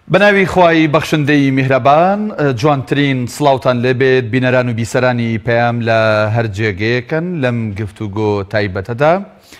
بەناوی خوای بەخشندەی میهرەبان جوانترین سڵاوتان لێبێت بینەران و بیسەرانی پەیام لە هەر جێگەیەکەن لەم گفتوگۆ تایبەتەدا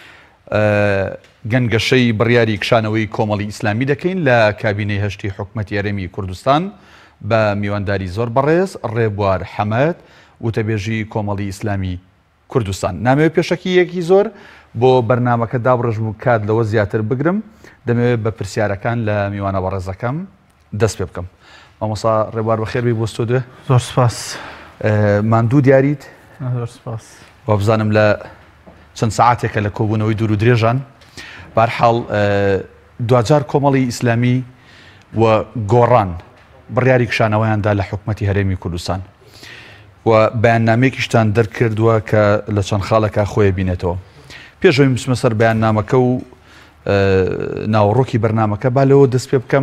گەنگەشەی بڕیاری کشانەوەی کۆمەڵی ئیسلامی دەکەین لە کابینەی هەشتی حکومەتی هەرێمی کوردستان بە میوانداری زۆر بەڕێز ڕێبوار حەمەد وتەبێژی کۆمەڵی ئیسلامی کوردستان. نامەوێت پێشەکی زۆر بۆ بەرنامەکە دابڕژم و کات لەوە زیاتر بگرم دەمەوێت بە پرسیارەکان لە میوانە بەڕێزەکەم دەست پێ بکەم. مامۆستا ڕێبوار بەخێربی بۆ ستۆدیۆ. زۆر سپاس. ماندوو دیاریت؟ زۆر سپاس. وە بزانم لە چەند سەعاتێکە لە کۆبوونەوەی دوور و درێژان بەرحاڵ دوجار کۆمەڵی ئیسلامی و گۆڕان بڕیاری کشانەوەیاندا لە حکومەتی هەرێمی کوردستان و بەیاننامەیەکیشتان دەرکردووە کە لە چەند خاڵێکا خۆی بینێتەوە. پێشەوەی بچمە سەر بەیاننامەکە و ناوەڕۆکی بەرنامەکە با لەوە دەست پێ بکەم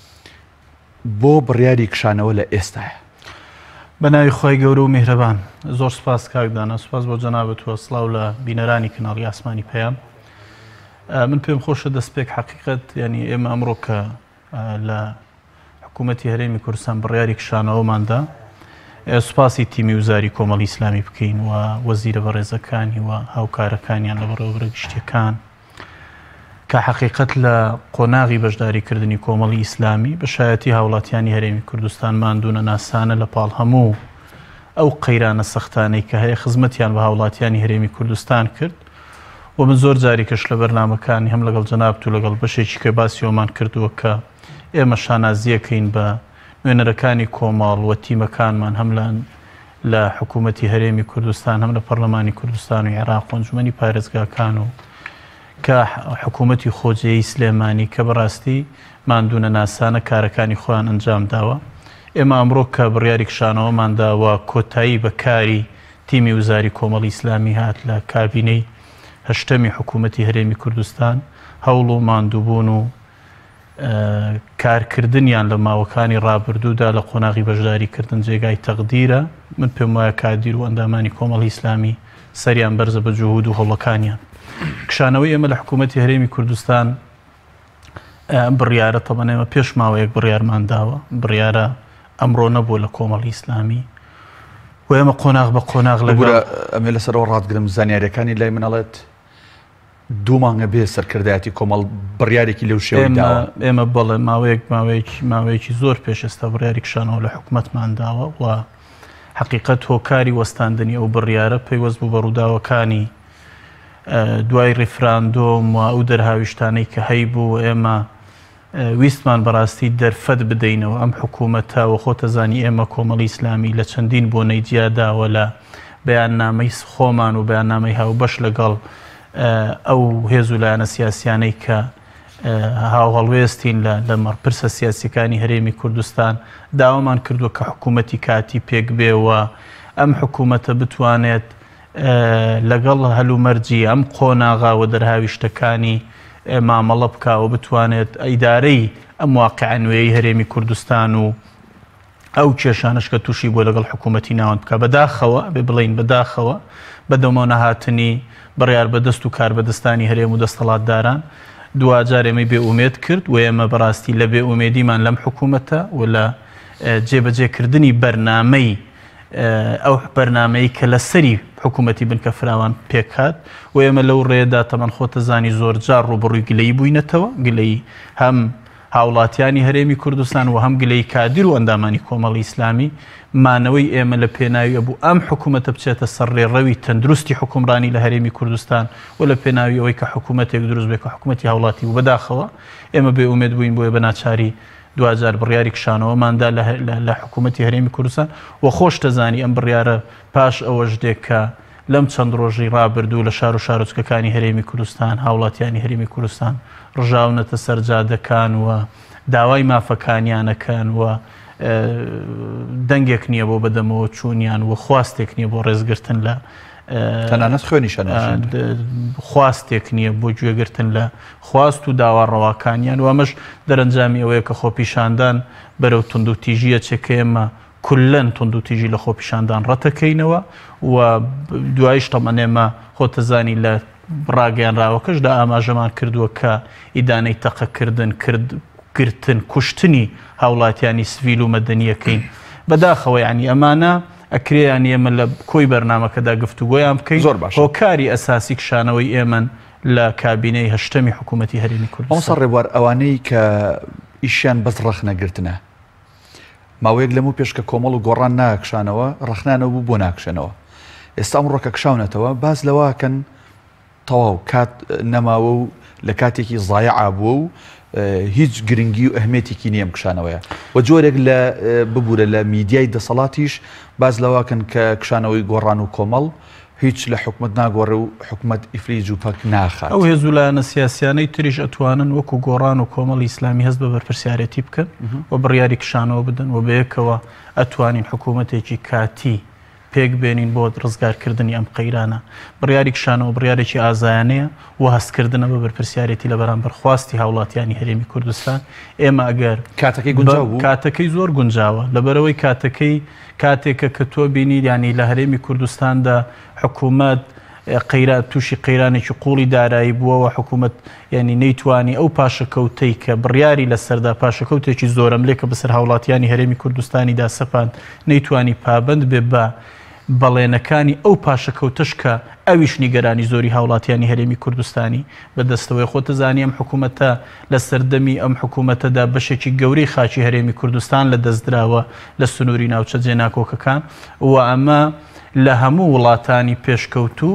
بۆ بڕیاری کشانەوە لە ئێستاە. بە ناوی خۆی گەورە و میهرەبان زۆر سپاس کاکدانە، سپاس بۆ جەنابەتوە، سڵاو لە بینەرانی کەناڵی ئاسمانی پەیام. من پێم خۆشە دەستپێک حەقیقەت ینی ئێمە ئەمڕۆ کە لە حکوومەتی هەرێمی کوردستان بڕیاری کشانەوەماندا سوپاسی تیمی وزاری کۆمەڵی ئیسلامی بکەین و وەزیرە بەڕێزەکانی و هاوکارەکانیان لە بەڕێوەبرە گشتیەکان کە حەقیقەت لە قۆناغی بەشداریکردنی کۆمەڵی ئیسلامی بە شایەتی هاوڵاتیانی هەرێمی کوردستان ماندوونە ناسانە لە پاڵ هەموو ئەو قەیرانە سەختانەی کە هەیە خزمەتیان بە هاوڵاتیانی هەرێمی کوردستان کرد و من زۆر جاریکەش لە بەرنامەکانی هەم لەگەڵ جەنابەت و لەگەڵ بەشێکی کە باسی ئەومان کردووە کە ئێمە شانازیەکەین بە نوێنەرەکانی کۆماڵ و تیمەکانمان هەم لە حکوومەتی هەرێمی کوردستان هەم لە پەرلەمانی کوردستان و عێراق و ئەنجومەنی پارێزگاکان و کە حکوومەتی خۆجێی سلێمانی کە بەڕاستی ماندوونە ناسانە کارەکانی خۆیان ئەنجام داوە. ئێمە ئەمڕۆ کە بڕیاری کشانەوەمانداوە کۆتایی بە کاری تیمی وزاری کۆمەڵی ئیسلامی هات لە کابینەی هەشتەمی حکوومەتی هەرێمی کوردستان هەوڵ و ماندووبوون و کارکردنیان لە ماوەکانی ڕابردوودا لە قۆناغی بەشداریکردن جێگای تەقدیرە. من پێم وایە کادیر و ئەندامانی کۆمەڵی ئیسلامی سەریان بەرزە بە جوهود و هەوڵەکانیان. کشانەوەی ئێمە لە حکوومەتی هەرێمی کوردستان بڕیارە تەمەن ئێمە پێش ماوەیەک بڕیارمان داوە، بڕیارە ئەمڕۆ نەبوو لە کۆمەڵی ئیسلامی و ئێمە قۆناغ بە قۆناغ لەگەڵ ئەمێ لەسەرەوە ڕاتگرم زانیاریەکانی لای منەڵێت دوو مانگە بێ سەرکردایەتی کۆمەڵ بڕیارێکی لەو شێوەی داوە. ئێمە بەڵێ ماوەیەکی زۆر پێش ئێستا بڕیاری کشانەوە لە حکوومەتمان داوە و حەقیقەت هۆکاری وەستاندنی ئەو بڕیارە پەیوەست بوو بە ڕووداوەکانی دوای ڕیفراندۆم و ئەو دەرهاویشتانەی کە هەیبوو ئێمە ویستمان بەڕاستی دەرفەت بدەینەوە ئەم حکوومەتەوە خۆتەزانی ئێمە کۆمەڵی ئیسلامی لە چەندین بۆنەی جیاداوە لە بەیاننامەی خۆمان و بەیاننامەی هاوبەش لەگەڵ ئەو هێز و لایەنە سیاسیانەی کە هاوهەڵوێستین لە مەڕپرسە سیاسیەکانی هەرێمی کوردستان داوامان کردووە کە حکوومەتی کاتی پێک بێەوە ئەم حکوومەتە بتوانێت لەگەڵ هەلومەرجی ئەم قۆناغاوە دەرهاویشتەکانی مامەڵە بکاوە بتوانێت ئەیدارەی ئەم واقعە نوێی هەرێمی کوردستان و ئەو کێشانش کە تووشی بۆ لەگەڵ حکوومەتی ناوەند بکە بەداخەوە بێ بڵین بەداخەوە بەدەمەوە نەهاتنی بڕیار بەدەست و کاربەدەستانی هەرێم و دەستەڵاتداران دوجار ئێمەی بێئومێد کرد و ئێمە بەڕاستی لە بێئومێدیمان لەم حکوومەتە و لە جێبەجێکردنی بەرنامەی ئەو بەرنامەی کە لە سەری حکوومەتی بنکە فراوان پێکات و ئێمە لەو ڕێدا تەمەن خۆتەزانی زۆر جار ڕوبڕووی گلەی بووینەتەوە، گلەی هەم هاوڵاتیانی هەرێمی کوردستان و هەم گلەی کادیر و ئەندامانی کۆمەڵی ئیسلامی مانەوەی ئێمە لە پێناوی بوو ئەم حکوومەتە بچێتە سەر ڕێڕەوی تەندروستی حکومڕانی لە هەرێمی کوردستان و لە پێناوی ئەوەی کە حکوومەتێک دروست بێت کە حکوومەتی هاوڵاتی و بەداخەوە ئێمە بێئومێد بووین بۆیە بەناچاری دوجار بڕیاری کشانەوەماندا لە حکوومەتی هەرێمی کوردستان و خۆش دەزانی ئەم بڕیارە پاش ئەوەش دێک کە لەم چەند ڕۆژی ڕابردوو لە شار و شارۆچکەکانی هەرێمی کوردستان هاوڵاتیانی هەرێمی کوردستان ڕژاونەتە سەرجادەکان و داوای مافەکانیانەکەن و دەنگێک نییە بۆ بەدەمەوە چوونیان و خواستێک نییە بۆ ڕێزگرتن لە تەنانەت خوێنیشان خواستێک نییە بۆ گوێگرتن لە خواست و داوا ڕەواکانیان و ئەمەش دەرەنجامی ئەوەیە کە خۆپیشاندان بەرەو تونند و تیژیە چێکە ئێمە کولەن تونند و تیژی لە خۆپیشاندان ڕەتەکەینەوە و دوایش تەمەن ئێمە خۆتەزانی لە ڕاگەیانراوەکەشدا ئاماژەمان کردووە کە ئیدانەی تەقەکردن کرد گرتن کوشتنی هاوڵاتیانی سڤیل و مەدەنیەکەین بەداخەوە یعنی ئەمانە ئەکرێیان ئێمە لە کۆی بەرنامەکەدا گفتوگۆیان بکەین زۆر باش هۆکاری ئەساسی کشانەوەی ئێمە لە کابینەی هەشتەمی حکوومەتی هەرێمی کوردستان ڕێبوار ئەوانەی کە ئیشیان بەس ڕەخ نەگرتنە ماوەیەک لەمو پێش کە کۆمەڵ و گۆڕان ناکشانەوە ڕەخنانەوە بوو بۆ ناکشێنەوە ئێستا ئەمڕۆکە کشاونەتەوە باز لەواکەن تەواو کات نەماوە و لە کاتێکی زایع بووە و هیچ گرنگی و ئەهمێتێکی نییە کشانەوەیە و جۆرێک لە ببوورە لە میدیای دەسەڵاتیش باز لەواکەن کە کشانەوەی گۆڕان و کۆمەڵ هیچ لە حکومت ناگۆڕێ و حکومت ئیفلیج و پەک ناخات ئەو هێزولایەنە سیاسیانەی تریش ئەتوانن وەکو گۆڕان و کۆمەڵی ئیسلامی هەست بە بەرپرسیارەتی بکەن و بڕیاری کشانەوە بدەن و بەیەکەوە ئەتوانین حکوومەتێکی کاتی پێک بێنین بۆ ڕزگارکردنی ئەم قەیرانە بڕیاری کشانەوە بڕیارێکی ئازایانەیە و هەستکردنە بە بەرپرسیارەتی لە بەرامبەر خواستی هاوڵاتیانی هەرێمی کوردستان ئێمە ئەگەر کاتەکەی گونجاو بوو کاتەکەی زۆر گونجاوە لەبەرەوەی کاتێکە کە تۆ بینی ینی لە هەرێمی کوردستاندا حکوومەت قەیرات تووشی قەیرانێکی قوڵی دارایی بووەوە حکوومەت ینی نەیتوانی ئەو پاشەکەوتەی کە بڕیاری لەسەردا پاشەکەوتێکی زۆرم لێکە بەسەر هاوڵاتیانی هەرێمی کوردستانیدا سەپاند نەیتوانی پابند بێ بە بەڵێنەکانی ئەو پاشەکەوتش کە ئەویش نیگەرانی زۆری هاوڵاتیانی هەرێمی کوردستانی بەدەستەوەی خۆتەزانی ئەم حکوومەتە لە سەردەمی ئەم حکوومەتەدا بەشێکی گەورەی خاچی هەرێمی کوردستان لە دەستدراوە لە سنووری ناوچە جێناکۆکەکان و ئەمە لە هەموو وڵاتانی پێشکەوتوو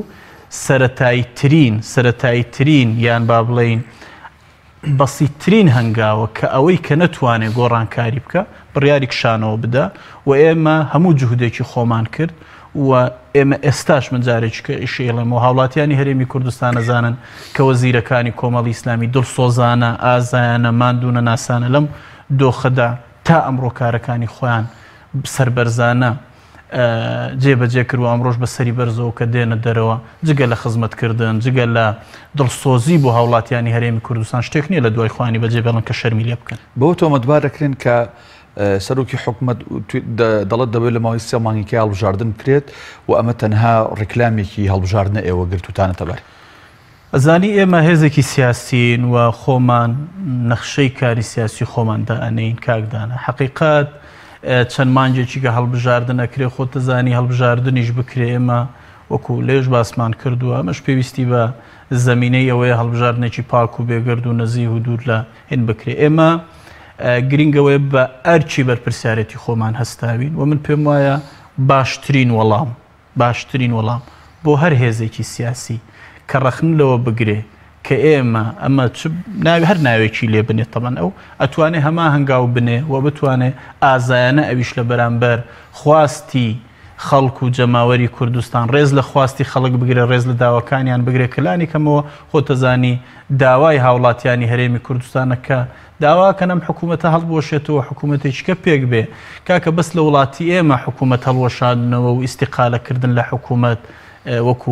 سەرەتاییترین یان با بڵێین بەسیترین هەنگاوە کە ئەوەی کە نەتوانێت گۆڕانکاری بکە بڕیاری کشانەوە بدە و ئێمە هەموو جوهودێکی خۆمان کرد و ئێمە ئێستاش من جارێککە ئیشێڵێمەوە هاوڵاتیانی هەرێمی کوردستان ئەزانن کە وەزیرەکانی کۆمەڵی ئیسلامی دڵسۆزانە ئازایانە ماندوونە ناسانە لەم دۆخەدا تا ئەمڕۆ کارەکانی خۆیان سەربەرزانە جێبەجێ کرد و ئەمڕۆژ بەسەری بەرزەوە کە دێنە دەرەوە جگە لە خزمەتکردن جگە لە دڵسۆزی بۆ هاوڵاتیانی هەرێمی کوردستان شتێک نییە لە دوای خوانی بەجێ بێڵن کە شەرمی لێ بکەن بۆ تۆمەتبار دەکرێن کە سەرۆکی حکومت دەڵێت دەبێت لە ماوەی 3 مانگێکی هەڵبژاردن بکرێت و ئەمە تەنها ڕێکلامێکی هەڵبژاردنە ئێوە گرتوتانەتە بەر ئەزانی ئێمە هێزێکی سیاسین و خۆمان نەخشەی کاری سیاسی خۆماندا ئەنەین کاکدانە حقیقات چەند مانجێکی کە هەڵبژاردن ئەکرێ خۆتەزانی هەڵبژاردنیش بکرێ ئێمە وەکو لێژ باسمان کردووە ئەمەش پێویستی بە زەمینەی ئەوەیە هەڵبژاردنێکی پاک و بێگرد و نەزیه و دوور لە هێن بکرێ ئێمە گرنگەوەی بە ئەرچی بەرپرسیارەتی خۆمان هەستاوین و من پێم وایە باشترین وەڵام بۆ هەر هێزێکی سیاسی کە ڕەخن لەوە بگرێ کە ئێمە ئەمە هەر ناوێکی لێ بنێت تەمان ئەو ئەتوانێ هەما هەنگاو بنێ و بتوانێ ئازایانە ئەویش لە بەرامبەر خواستی خەڵک و جەماوەری کوردستان ڕێز لە خواستی خەڵک بگرێ ڕێز لە داواکانیان بگرێ کلانی کەمەوە خۆتەزانی داوای هاوڵاتیانی هەرێمی کوردستانەکە داواکەن ئەم حکوومەتە هەڵبوەشێتەوە حکوومەتێکیکە پێک بێ کاکە بەس لە وڵاتی ئێمە حکوومەت هەڵوەشاندنەوە و ئیستیقالەکردن لە حکوومەت وەکو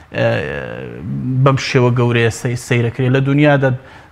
بەم شێوە گەورەیە سەیرەکرێت لە دنیادا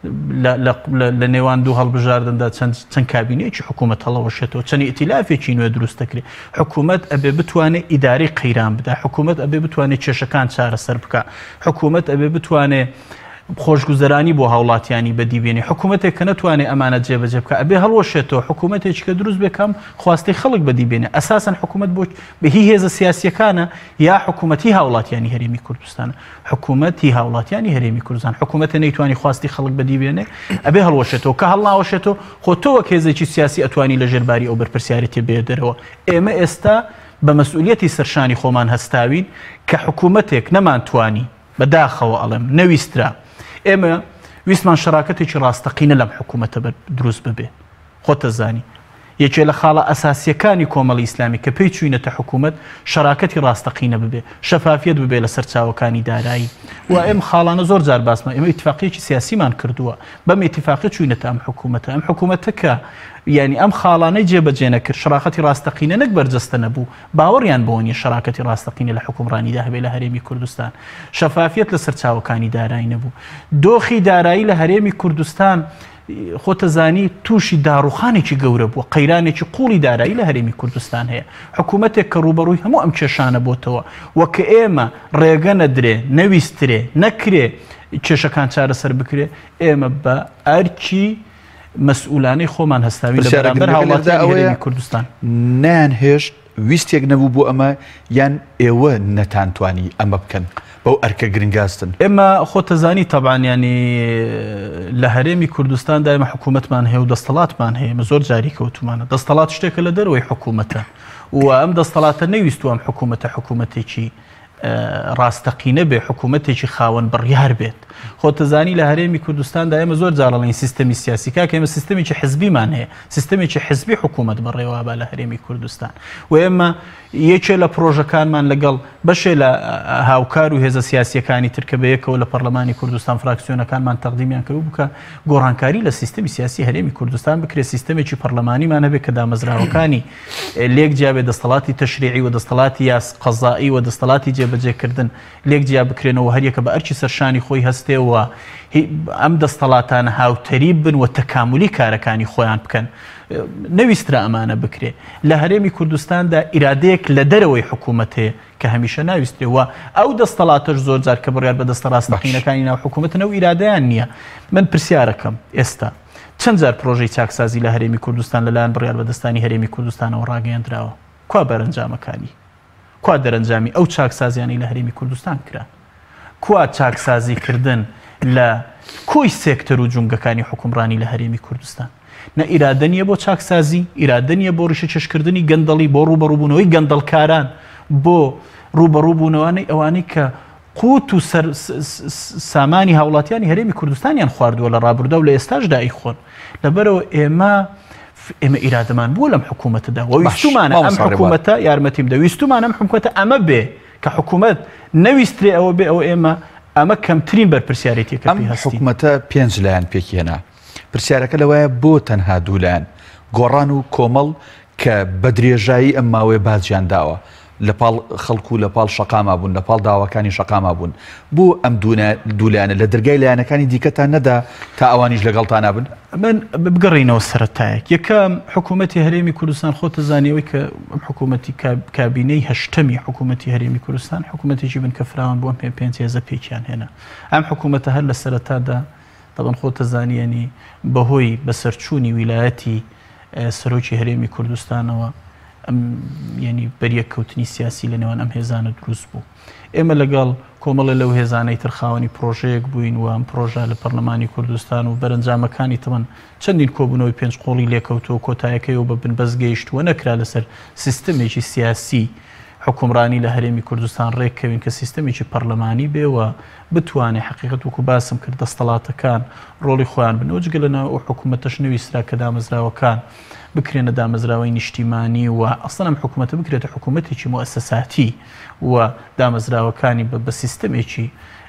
لە نێوان دوو هەڵبژاردندا چەند کابینەیەکی حکوومەت هەڵەوەشێتەوە چەندی ئیتیلافێکی نوێ دروست دەکرێت حکوومەت ئەبێ بتوانێت ئیداری قەیران بدا حکوومەت ئەبێ بتوانێت کێشەکان چارەسەر بکە حکوومەت ئەبێ بتوانێت خۆشگوزەرانی بۆ هاوڵاتیانی بەدیبێنێ حکوومەتێک کە نەتوانێت ئەمانە جێبەجێ بکە ئەبێ هەڵوەشێتەوە حکوومەتێکی کە دروست بێکەم خواستی خەڵک بەدیبێنێ ئەساساً حکوومەت بۆ بە هی هێزە سیاسیەکانە یا حکوومەتی هاوڵاتیانی هەرێمی کوردستانە حکوومەتی هاوڵاتیانی هەرێمی کوردستان حکوومەتە نەیتوانی خواستی خەڵک بەدیبێنێ ئەبێ هەڵوەشێتەوە کە هەڵناوەشێتەوە خۆ تۆ وەک هێزێکی سیاسی ئەتوانی لە ژێرباری ئەو بەرپرسیارەتی بێ دەرەوە ئێمە ئێستا بە مەسئولیەتی سەرشانی خۆمان هەستاوین کە حکوومەتێک نەمانتوانی بەداخەوە ئەڵێم نەویسترا ئێمە ویسمان شەراکەتێکی ڕاستەقینە لەم حکوومەتە دروست ببێ خۆتەزانی یەکێ لە خاڵە ئەساسیەکانی کۆمەڵی ئیسلامی کە پێی چوینەتە حکوومەت شەراکەتی ڕاستەقینە ببێ شەفافیت ببێ لە سەرچاوەکانی دارایی و ئێم خاڵانە زۆر جار باسمان ئێمە ئیتفاقیەکی سیاسیمان کردووە بەم ئیتفاقی چوینەتە ئەم حکوومەتە کە یعنی ئەم خاڵانەی جێبەجێ نەکرد شەراکەتی ڕاستەقینە نەک بەرجەستە نەبوو باوەڕیان بۆ نیە شەراکەتی ڕاستەقینە لە حکومڕانیدا هەبێ لە هەرێمی کوردستان شەفافیت لە سەرچاوەکانی دارایی نەبوو دۆخی دارایی لە هەرێمی کوردستان خۆتەزانی تووشی داڕوخانێکی گەورە بووە قەیرانێکی قوڵی دارایی لە هەرێمی کوردستان هەیە حکوومەتێک کە ڕوبەڕووی هەموو ئەم کێشانە بۆتەوە وەکە ئێمە ڕێگە نەدرێ نەویسترێ نەکرێ کێشەکان چارەسەر بکرێ ئێمە بە ئەرکی مەسئولانەی خۆمان هەستاوی لە بەرامبەر هاوڵاتیانی هەرێمی کوردستان نانهێشت ویستێک نەبوو بۆ ئەمە یان ئێوە نەتانتوانی ئەمە بکەن بەو ئەرکە گرنگاستن ئێمە خۆتەزانی تەبعانیانی لە هەرێمی کوردستان دایمە حکوومەتمان هەیە و دەستەڵاتمان هەیە زۆر جاری کەوتومانە دەستەڵات شتێکە لە دەرەوەی حکوومەتە و ئەم دەستەڵاتە نەویست ئەم حکوومەتێکی ڕاستەقینە بێ حکوومەتێکی خاوەن بڕیار بێت خۆتەزانی لە هەرێمی کوردستاندا ئێمە زۆر جاڵەڵین سیستەمی سیاسی کاکە ئێمە سیستەمێکی حزبیمان هەیە سیستەمێکی حزبی حکوومەت بەڕێوەبا لە هەرێمی کوردستان و ئێمە یەکێ لە پرۆژەکانمان لەگەڵ بەشێ لە هاوکار و هێزە سیاسیەکانی ترکە بەیەکەوە لە پەرلەمانی کوردستان فراکسیۆنەکانمان تەقدیمیان کردو بکە گۆڕانکاری لە سیستەمی سیاسی هەرێمی کوردستان بکرێت سیستەمێکی پەرلەمانیمان هەبێت کە دامەزراوەکانی لێک جیابێ دەستەڵاتی تەشریعی و دەستەڵاتی یاس قەزایی و دەستەڵاتی جێبەجێکردن لێک جیا بکرێنەوە هەریەکە بە ئەرکی سەرشانی خۆی هەستێەوە ئەم دەستەڵاتانە هاوتەری بن و تەکاملی کارەکانی خۆیان بکەن نەویسترا ئەمانە بکرێ لە هەرێمی کوردستاندا ئیرادەیەک لە دەرەوەی حکوومەتەیە کە هەمیشە ناویستێەوە ئەو دەستەڵاتەش زۆر جار کە بڕیار بە دەستە ڕاستەقینەکانی ناو حکوومەتەوە ئیرادەیان نییە من پرسیارەکەم ئێستا چەند جار پرۆژەی چاکسازی لە هەرێمی کوردستان لەلایەن بڕیار بەدەستانی هەرێمی کوردستانەوە ڕاگەیاندراوە کوا بەرەنجامەکانی کوا دەرەنجامی ئەو چاکسازیانی لە هەرێمی کوردستان کرا کوا چاکسازیکردن لە کۆی سێکتەر و جونگەکانی حکومڕانی لە هەرێمی کوردستان نە ئیرادە نیە بۆ چاکسازی ئیرادە نیە بۆ ڕیشە چێشکردنی گەندەڵی بۆ ڕوبەڕووبوونەوەی گەندەڵکاران بۆ ڕوبەڕووبوونەوەی ئەوانەی کە قوت و سامانی هاوڵاتیانی هەرێمی کوردستانیان خواردووە لە ڕابردە و لە ئێستاشدا ئیخۆن لەبەرەوە ئێمە ئیرادەمان بووە لەم حکوومەتەدا وەویستمانە ئەم حکوومەتە یارمەتیم دەویستمان ئەم حکوومەتە ئەمە بێ کە حکوومەت نەویسترێ ئەوە بێ ئەوە ئەمە کەمترین بەرپرسیارەتێکە ئەم حکوومەتە پێنج لایەن پێکی هێنا پرسیارەکە لەوەیە بۆ تەنها دوو لایەن گۆڕان و کۆمەڵ کە بە درێژایی ئەم ماوەیە بازیان داوە لەپاڵ خەڵکو و لەپاڵ شەقاما بوون لەپاڵ داواکانی شەقاما بوون بۆ ئەم دوولایەنە لە دەرگای لایەنەکانی دیکەتان نەدا تا ئەوانیش لەگەڵتان نابن من بگەڕینەوە سەرەتایەک یەکەم حکوومەتی هەرێمی کوردستان خۆتە زانیەوەی کە ئەم حکوومەتی کابینەی هەشتەمی حکوومەتی هەرێمی کوردستان حکوومەتێکی بن کە فراوان بووە پێنج هێزە پێکیان هێنا ئەم حکوومەتە هەر لە سەرەتادا دەبن خۆتە زانیێنی بەهۆی بەسەرچوونی ویلایەتی سەرۆکی هەرێمی کوردستانەوە ینی بەریەککەوتنی سیاسی لە نێوان ئەم هێزانە دروست بوو ئێمە لەگەڵ کۆمەڵە لەو هێزانەی ترخاوەنی پرۆژەیەک بووین و ئەم پرۆژە لە پەرلەمانی کوردستان و بەرەنجامەکانی تەمەن چەندین کۆبوونەوەی پێنج قۆڵی لێکەوتەوە کۆتایەکەیەوە بە بنبەست گەیشتووە نەکرا لەسەر سیستەمێکی سیاسی حکومڕانی لە هەرێمی کوردستان ڕێککەوین کە سیستەمێکی پەرلەمانی بێوە بتوانێت حقیقەت وەکو باسم کرد دەستەڵاتەکان ڕۆڵی خۆیان بنەوە جگە لەناو ئەو حکوومەتەش نوویسترا کە دامەزراوەکان بکرێنە دامەزراوەی نیشتیمانی و ئەسڵ ئەم حکوومەتە بکرێتە حکوومەتێکی موەسسەساتی و دامەزراوەکانی بە سیستەمێکی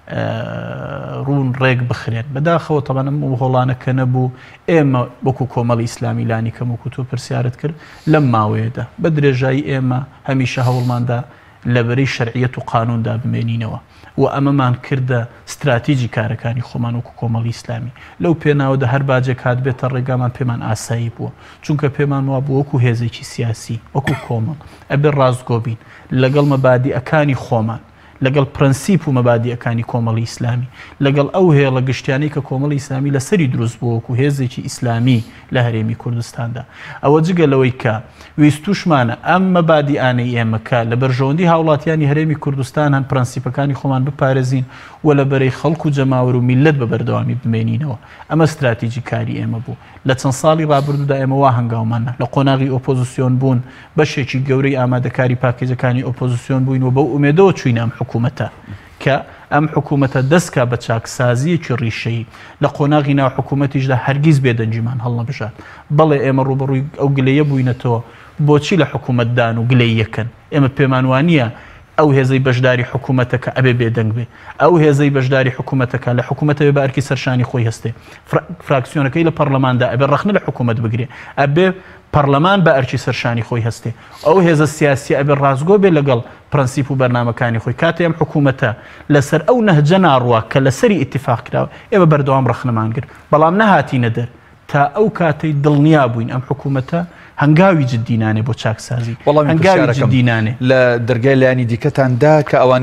ڕوون ڕێک بخرێن بەداخەوە تەمەنم و هۆڵانەکە نەبوو ئێمە وەکو کۆمەڵی ئیسلامی لانی کەم وەکو تۆ پرسیارت کرد لەم ماوەیەدا بە درێژایی ئێمە هەمیشە هەوڵماندا لەبەرەی شەرعیەت و قانوندا بمێنینەوە و ئەمەمان کردە استراتیجی کارەکانی خۆمان وەکو کۆمەڵی ئیسلامی لەو پێناوەدا هەر باجێک هات بێتە ڕێگامان پێمان ئاسایی بووە چونکە پێمان وابوو وەکو هێزێکی سیاسی وەکو کۆمەڵ ئەبێ ڕاستگۆبین لەگەڵ مەبادیئەکانی خۆمان لەگەڵ پرەنسیپ و مەبادیئەکانی کۆمەڵی ئیسلامی لەگەڵ ئەو هێڵە گشتیانەی کە کۆمەڵی ئیسلامی لەسەری دروست بووە وەکو هێزێکی ئیسلامی لە هەرێمی کوردستاندا ئەوە جگە لەوەی کە ویستوشمانە ئەم مەبادیئانەی ئێمە کە لە بەرژەوەندی هاوڵاتیانی هەرێمی کوردستان هەن پرەنسیپەکانی خۆمان بپارێزین و لەبەرەی خەڵک و جەماوەر و میلەت بە بەردەوامی بمێنینەوە ئەمە استراتیجی کاری ئێمە بوو لە چەند ساڵی ڕابردوودا ئێمە وا هەنگاومانە لە قۆناغی ئۆپۆزیسیۆن بوون بەشێکی گەورەی ئامادەکاری پاکێجەکانی ئۆپۆزیسیۆن بووین و بەو ئومێدەوە چوینە ئەم حکوومەتە کە ئەم حکوومەتە دەستکا بە چاکسازیەکی ڕیشەی لە قۆناغی ناو حکوومەتیشدا هەرگیز بێدەنجیمان هەڵ نەبژات بەڵێ ئێمە ڕوبەڕووی ئەو گلەیە بووینەتەوە بۆچی لە حکوومەتدان و گلەی یەکەن ئێمە پێمان وانە ئەو هێزەی بەشداری حکوومەتەکە ئەبێ بێدەنگ بێ ئەو هێزەی بەشداری حکوومەتەکە لە حکوومەتەوە بە ئەرکی سەرشانی خۆی هەستێ فراکسیۆنەکەی لە پەرلەماندا ئەبێ ڕەخنە لە حکوومەت بگرێ ئەبێ پەرلەمان بە ئەرکی سەرشانی خۆی هەستێ ئەو هێزە سیاسی ئەبێ ڕازگۆ بێ لەگەڵ پرەنسیپ و بەرنامەکانی خۆی کاتێ ئەم حکوومەتە لەسەر ئەو نەهجە ناڕوە کە لەسەری ئیتیفاق کراوە ئێمە بەردەوام ڕەخنەمان کرد بەڵام نەهاتینە دەر تا ئەو کاتەی دڵنیا بووین ئەم حکوومەتە هەنگاوی جددینانێ بۆ چاکسازی هەنگاوی جددینانێ لە دەرگای لایانی دیکەتاندا کە ئەوانیش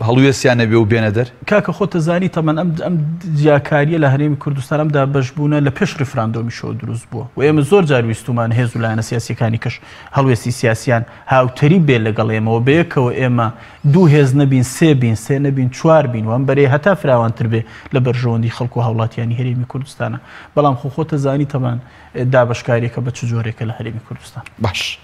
هەڵوێستیانە بێ و بێنە دەر کاکە خۆتە زانی تەمان ئەم جیاکاریە لە هەرێمی کوردستان ئەمدا بەشبوونە لە پێش ڕیفراندۆمیشەوە دروست بووە و ئێمە زۆر جار ویستومان هێز و لایەنە سیاسیەکانی کەش هەڵوێستی سیاسیان هاوتەری بێ لەگەڵ ئێمەوە بەیەکەوە ئێمە دوو هێز نەبین سێ نەبین چوار بین و ئەم بەرێ هەتا فراوانتر بێ لە بەرژەوەندی خەڵکو و هاوڵاتیانی هەرێمی کوردستانە بەڵام خۆتە زانی تەمان دابەشکاریەکە بە چ جۆرێکە لە هەرێمی کوردستان باش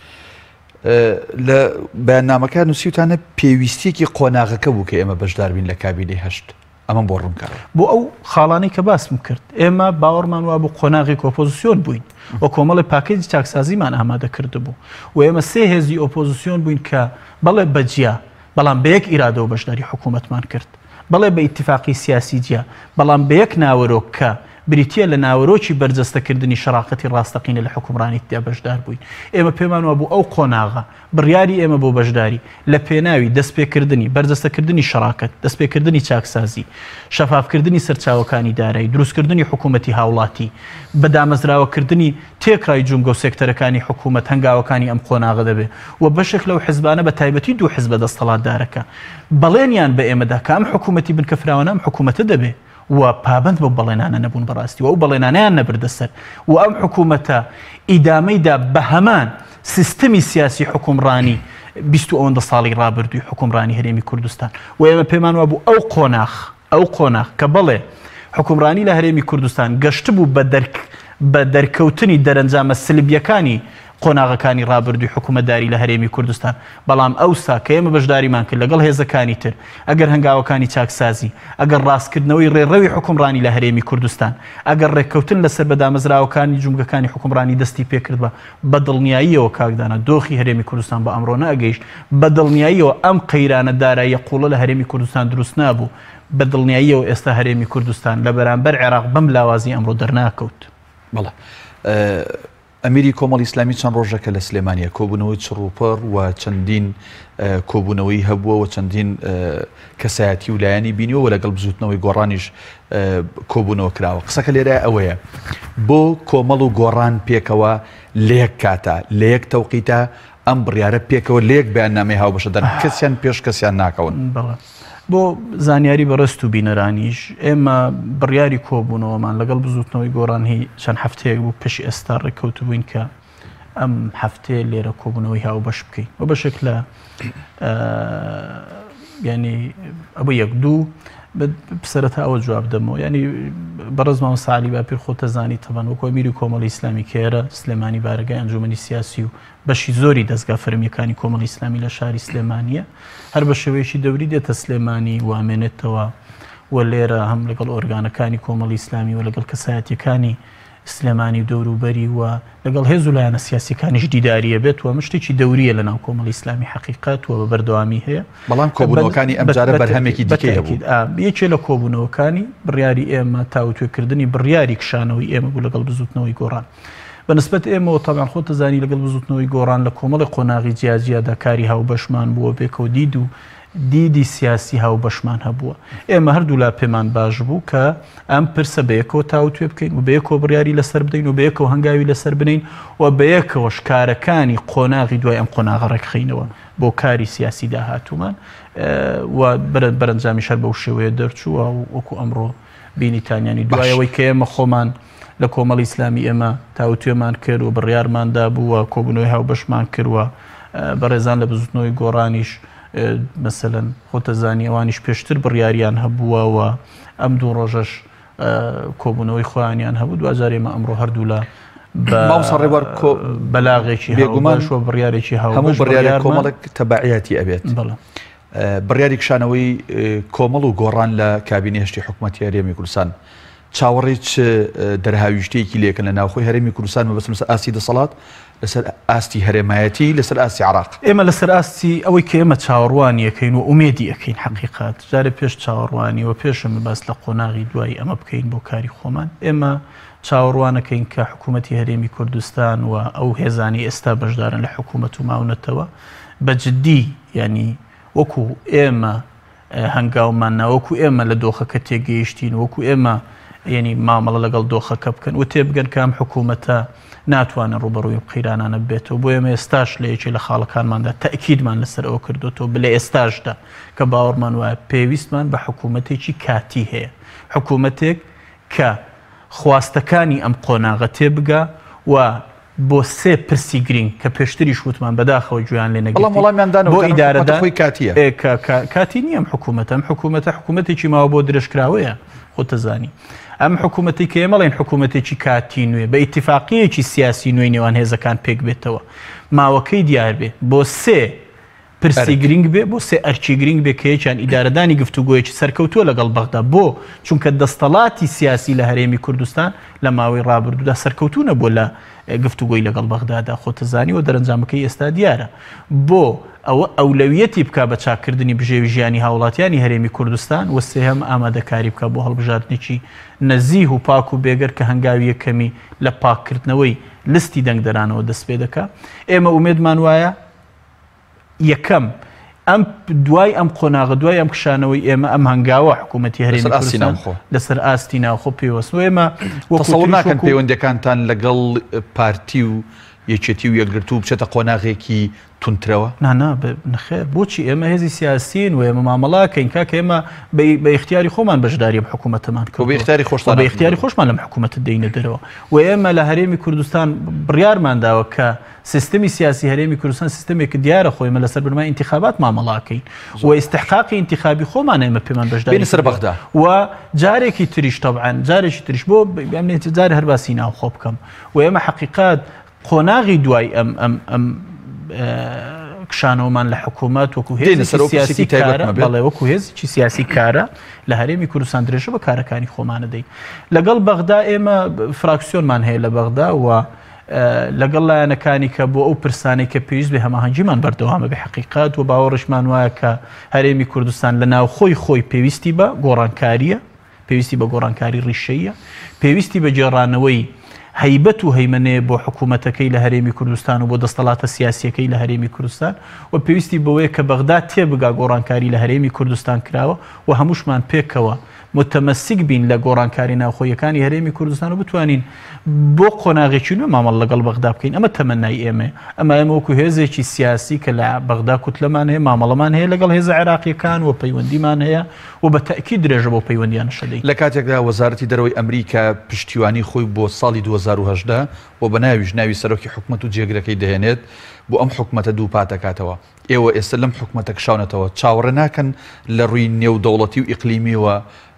لە بەیاننامەکە نووسیوتانە پێویستیەکی قۆناغەکە بوو کە ئێمە بەشدار بین لە کابینەی هەشت ئەمە بۆ ڕوونکارە بۆ ئەو خاڵانەی کە باسم کرد ئێمە باوەڕمان وا بۆ قۆناغی ئۆپۆزیسیۆن بووین و کۆمەڵی پاکێجی چاکسازیمان ئامادە کرده بوو و ئێمە سێ هێزی ئۆپۆزیسیۆن بووین کە بەڵێ بەجیا بەڵام بە یەک ئیرادە و بەشداری حکوومەتمان کرد بەڵێ بە ئیتیفاقی سیاسی جیا بەڵام بە یەک ناوەرۆک کە بریتە لە ناوەرۆکی بەرجەستەکردنی شەراقەتی ڕاستەقینە لە حکومڕانی تیا بەشدار بووین ئێمە پێمان وە بوو ئەو قۆناغا بڕیاری ئێمە بۆ بەشداری لە پێناوی دەستپێکردنی بەرجەستەکردنی شەراقەت دەستپێکردنی چاکسازی شەفافکردنی سەرچاوەکانی دارایی دروستکردنی حکوومەتی هاوڵاتی بەدامەزراوەکردنی تێکڕای جومگە و سێکتەرەکانی حکوومەت هەنگاوەکانی ئەم قۆناغە دەبێ و بەشێک لەو حیزبانە بە تایبەتی دوو حیزبە دەستەڵاتدارەکە بەڵێنیان بە ئێمەدا کە ئەم حکوومەتی بنکە فراوانە ئەم حکوومەتە دەبێ و پابند بۆ بەڵێنانە نەبوون بەڕاستی و ئەو بەڵێنانیان نەبردەسەر و ئەم حکوومەتە ئیدامەیدا بە هەمان سیستەمی سیاسی حکومڕانی 20 ساڵی ڕابردووی حکومڕانی هەرێمی کوردستان و ئێمە پێمان وە بوو ئەو قۆناغ کە بڵێ حکومڕانی لە هەرێمی کوردستان گەشت بوو بە دەرکەوتنی دەرەنجامە سلبیەکانی قۆناغەکانی ڕابردووی حکوومەتداری لە هەرێمی کوردستان بەڵام ئەوسا کە ئێمە بەشداریمان کرد لەگەڵ هێزەکانی تر ئەگەر هەنگاوەکانی چاکسازی ئەگەر ڕاستکردنەوەی ڕێڕەوی حکومڕانی لە هەرێمی کوردستان ئەگەر ڕێککەوتن لەسەر بەدامەزراوەکانی جومگەکانی حکومڕانی دەستی پێکردبە بە دڵنیاییەوە کاکدانە دۆخی هەرێمی کوردستان بە ئەمڕۆ نەگەیشت بە دڵنیاییەوە ئەم قەیرانە داراییە قوڵە لە هەرێمی کوردستان دروست نابوو بە دڵنیاییەوە ئێستا هەرێمی کوردستان لە بەرامبەر عێراق بەم لاوازی ئەمڕۆ دەرناکەوت بەڵێ ئەمیری کۆمەڵی ئیسلامی چەند ڕۆژەکە لە سلێمانیە کۆبوونەوەی چڕوپەر و چەندین کۆبوونەوەی هەبووە و چەندین کەسایەتی ولایانی بینیەوە لەگەڵ بزوتنەوەی گۆڕانیش کۆبوونەوە کراوە قسەکە لێرە ئەوەیە بۆ کۆمەڵ و گۆڕان پێکەوە لە یەک کاتە لە یەک تەوقیتە ئەم بڕیارە پێکەوە لە یەک بەیاننامەی هاوبەشەدان کەسیان پێش کەسیان ناکەون بۆ زانیاری بەڕست و بینەرانیش ئێمە بڕیاری کۆبوونەوەمان لەگەڵ بزوتنەوەی گۆڕانی چەند هەفتەیەک بوو پێشی ئێستا ڕێککەوت بووین کە ئەم هەفتەیە لێرە کۆبوونەوەی هاوبەش بکەین و بەشێک لە ینی ئەوە یەک دوو سەرەتا ئەوە جواب دەمەوە ینی بەڕێزمان ساعلی باپیر خۆتە زانی تەبەن وەکو ئەمیری کۆمەڵی ئیسلامی کێرە سلێمانی بارگای ئەنجومەنی سیاسی و بەشی زۆری دەستگا فەرمیەکانی کۆمەڵی ئیسلامی لە شاری سلێمانیە هەر بە شێوەیەکی دەوری دێتە سلێمانی و ئامێنێتەوە و لێرە هەم لەگەڵ ئۆرگانەکانی کۆمەڵی ئیسلامی و لەگەڵ کەسایەتیەکانی سلێمانی دەوروبەری و لەگەڵ هێز و لایەنە سیاسیەکانیش دیداریە بێت و مشتێکی دەوریە لە ناو کۆمەڵی ئیسلامی حەقیقەت و بە بەردەوامی هەیە بەڵام کۆبوونەوەکانی ئەم جارە بەرهەمێکی دیکەی هەبوو یەکێ لە کۆبوونەوەکانی بڕیاری ئێمە تاوتوێکردنی بڕیاری کشانەوەی ئێمە بوو لەگەڵ بزوتنەوەی گۆڕان بەنسبەت ئێمەوە تەبیان خۆتە زانی لەگەڵ بزوتنەوەی گۆڕان لە کۆمەڵی قۆناغی جیاجیادا کاری هاوبەشمان بووە بێکەوە دید و دیدی سیاسی هاوبەشمان هەبووە ئێمە هەردوو لا پێمان باش بوو کە ئەم پرسە بەیەکەوە تاوتوێ بکەین و بەیەکەوە بڕیاری لەسەر بدەین و بەیەکەوە هەنگاوی لەسەر بنین و بەیەکەوە شکارەکانی قۆناغی دوای ئەم قۆناغە ڕێکخینەوە بۆ کاری سیاسی داهاتومان و بەرەنجامی شەر بەو شێوەیە دەرچووە وەکو ئەمڕۆ بینیتانیانی دوایەوەی کە ئێمە خۆمان لە کۆمەڵی ئیسلامی ئێمە تاوتوێمان کرد و بڕیارماندا بووە کۆبوونەوەی هاوبەشمان کردووە بەڕێزان لە بزوتنەوەی گۆڕانیش مثلەن خۆتە زانیەوانیش پێشتر بڕیاریان هەبووە و ئەم دوو ڕۆژەش کۆبوونەوەی خۆیانیان هەبوو دوجار ئێمە ئەمڕۆ هەردوو لە بەلاغێکی بێگومان شوە بڕیارێکی هەموو بڕیارێک کۆمەڵێک تەبعیەتی ئەبێت بڕیاری کشانەوەی کۆمەڵ و گۆڕان لە کابینی هەشتی حکوومەتی هەرێمی کوردستان چاوەڕێک دەرهاویشتەیەکی لێکن لە ناوخۆی هەرێمی کوردستان مەبەستم لەسەر ئاستی دەسەڵات لەسەر ئاستی هەرێمایەتی لەسەر ئاستی عراق ئێمە لەسەر ئاستی ئەوەی کە ئێمە چاوەڕوانی ئەەکەین و ئومێدی ئەەکەین حەقیقات جارە پێش چاوەڕوانی و پێشم باس لە قۆناغی دوای ئەمە بکەین بۆ کاری خۆمان ئێمە چاوەڕوانەکەین کە حکوومەتی هەرێمی کوردستان و ئەو هێزانی ئێستا بەشدارن لە حکوومەت و ماونەتەوە بەجددی ینی وەکو ئێمە هەنگاومان ناوەکو ئێمە لە دۆخەکە تێگەیشتین وەکو ئێمە ینی مامەڵە لەگەڵ دۆخەکە بکەن و تێبگەن کام حکوومەتە ناتوانن ڕوبەڕووی قیرانانە بێتەوە بۆ ئێمە ئێستاش لە یەکێ لە خاڵەکانماندا تەئکیدمان لەسەر ئەوە کردوتەوە بلێ ئێستاشدا کە باوەڕمان وایە پێویستمان بە حکوومەتێکی کاتی هەیە حکوومەتێک کە خواستەکانی ئەم قۆناغە تێبگا و بۆ سێ پرسی گرنگ کە پێشتری شوتمان بەداخەوە گویان لێ نەگرێت بۆ ئیدارەدا کاتی نییە ئەم حکوومەتێکی ماوە بۆ درێژکراوەیە خۆتەزانی ئەم حکوومەتی کە ئێمەڵێن حکوومەتێکی کاتی نوێ بە ئیتیفاقیەکی سیاسی نوێی نێوان هێزەکان پێک بێتەوە ماوەکەی دیار بێ بۆ سێ پرسی گرنگ بێ بۆ سێ ئەرچی گرنگ بێ کە یەکیان ئیدارەدانی گفتوگۆیەکی سەرکەوتووە لەگەڵ بەغدا بۆ چونکە دەستەڵاتی سیاسی لە هەرێمی کوردستان لە ماوەی ڕابردوودا سەرکەوتوو نەبووە لە گفتوگۆی لەگەڵ بەغدادا خۆتەزانی و دەرەنجامەکەی ئێستا دیارە بۆ ئەوە ئەولەویەتی بکە بە چاکردنی بژێوی ژیانی هاوڵاتیانی هەرێمی کوردستان و سێهەم ئامادەکاری بکە بۆ هەڵبژاردنێکی نەزیه و پاک و بێگەر کە هەنگاوی یەکەمی لە پاککردنەوەی لستی دەنگدەرانەوە دەست پێ دەکا ئێمە ئومێدمان وایە یەکەم ئەم دوای ئەم قۆناغە دوای ئەم کشانەوەی ئێمە ئەم هەنگاوە حکوومەتی هەرێمی کوردستان لەسەر ئاستی ناوخۆ پێوەست ئێمە تەسەڵ ناکەن پەیوەندەکانتان لەگەڵ پارتی و یەکێتی و یەکگرتوو بچێتە قۆناغێکی تونترەوە نانا نەخێر بۆچی ئێمە هێزی سیاسین و ئێمە مامەڵاکەین کاکە ئێمە بە اختیاری خۆمان بەشداری بە حکوومەتەمان کرد بە اختیاری خۆشمان لەم حکوومەت دەینە دەرەوە و ئێمە لە هەرێمی کوردستان بڕیارمان داوە کە سیستمی سیاسی هەرێمی کوردستان سیستمێک دیارە خۆی ئێمە لەسەر بنەمای انتخابات مامەڵاکەین و استحقاقی انتخابی خۆمان ئێمە پێمان بەشداری سەر بەغدا و جارێکی تریش طبعا جارێکی تریش بۆ ئەمنێتی جارە هەر باسی ناوخۆ بکەم و ئێمە حقیقات قۆناغی دوای ئەم کشانەوەمان لە حکوومەت وەکو هێزی سیاسی کارە بەڵێ وەکو هێزی سیاسی کارە لە هەرێمی کوردستان درێژە بە کارەکانی خۆمانە دەین لەگەڵ بەغدا ئێمە فراکسیۆنمان هەیە لە بەغدا و لەگەڵ لایەنەکانی کە بۆ ئەو پرسانێک کە پێویست بێ هەماهەنگیمان بەردەوامە بە حقیقات و باوەڕشمان وایە کە هەرێمی کوردستان لە ناو خۆی پێویستی بە گۆڕانکاریە پێویستی بە گۆڕانکاری ڕیشەیە پێویستی بە جێڕانەوەی هەیبەت و هەیمنەیە بۆ حکوومەتەکەی لە هەرێمی کوردستان و بۆ دەستەڵاتە سیاسیەکەی لە هەرێمی کوردستان و پێویستی بەوەیە کە بەغدا تێبگا گۆڕانکاری لە هەرێمی کوردستان کراوە و هەمووشمان پێکەوە متەمەسیک بین لە گۆڕانکاری ناوخۆیەکانی هەرێمی کوردستان و بتوانین بۆ قۆناغێکی نوێ مامەڵ لەگەڵ بەغدا بکەین ئەمە تەمەنای ئێمە وەکو هێزێکی سیاسی کە لە بەغدا کوتلەمان هەیە مامەڵەمان هەیە لەگەڵ هێزە عێراقیەکان و پەیوەندیمان هەیە و بە تەئکید درێژە بۆ پەیوەندیان شەدەین لە کاتێکدا وەزارەتی دەرەوەی ئەمریکا پشتیوانی خۆی بۆ ساڵی 2010 و بە ناویش ناوی سەرۆکی حکوومەت و جێگرەکەی دەهێنێت بۆ ئەم حکوومەتە دوو پاتەکاتەوە ئێوە ئێستا لەم حکوومەتە کشاونەتەوە چاوەڕێ ناکەن لە ڕووی نێودەوڵەتی و ئیقلیمیەوە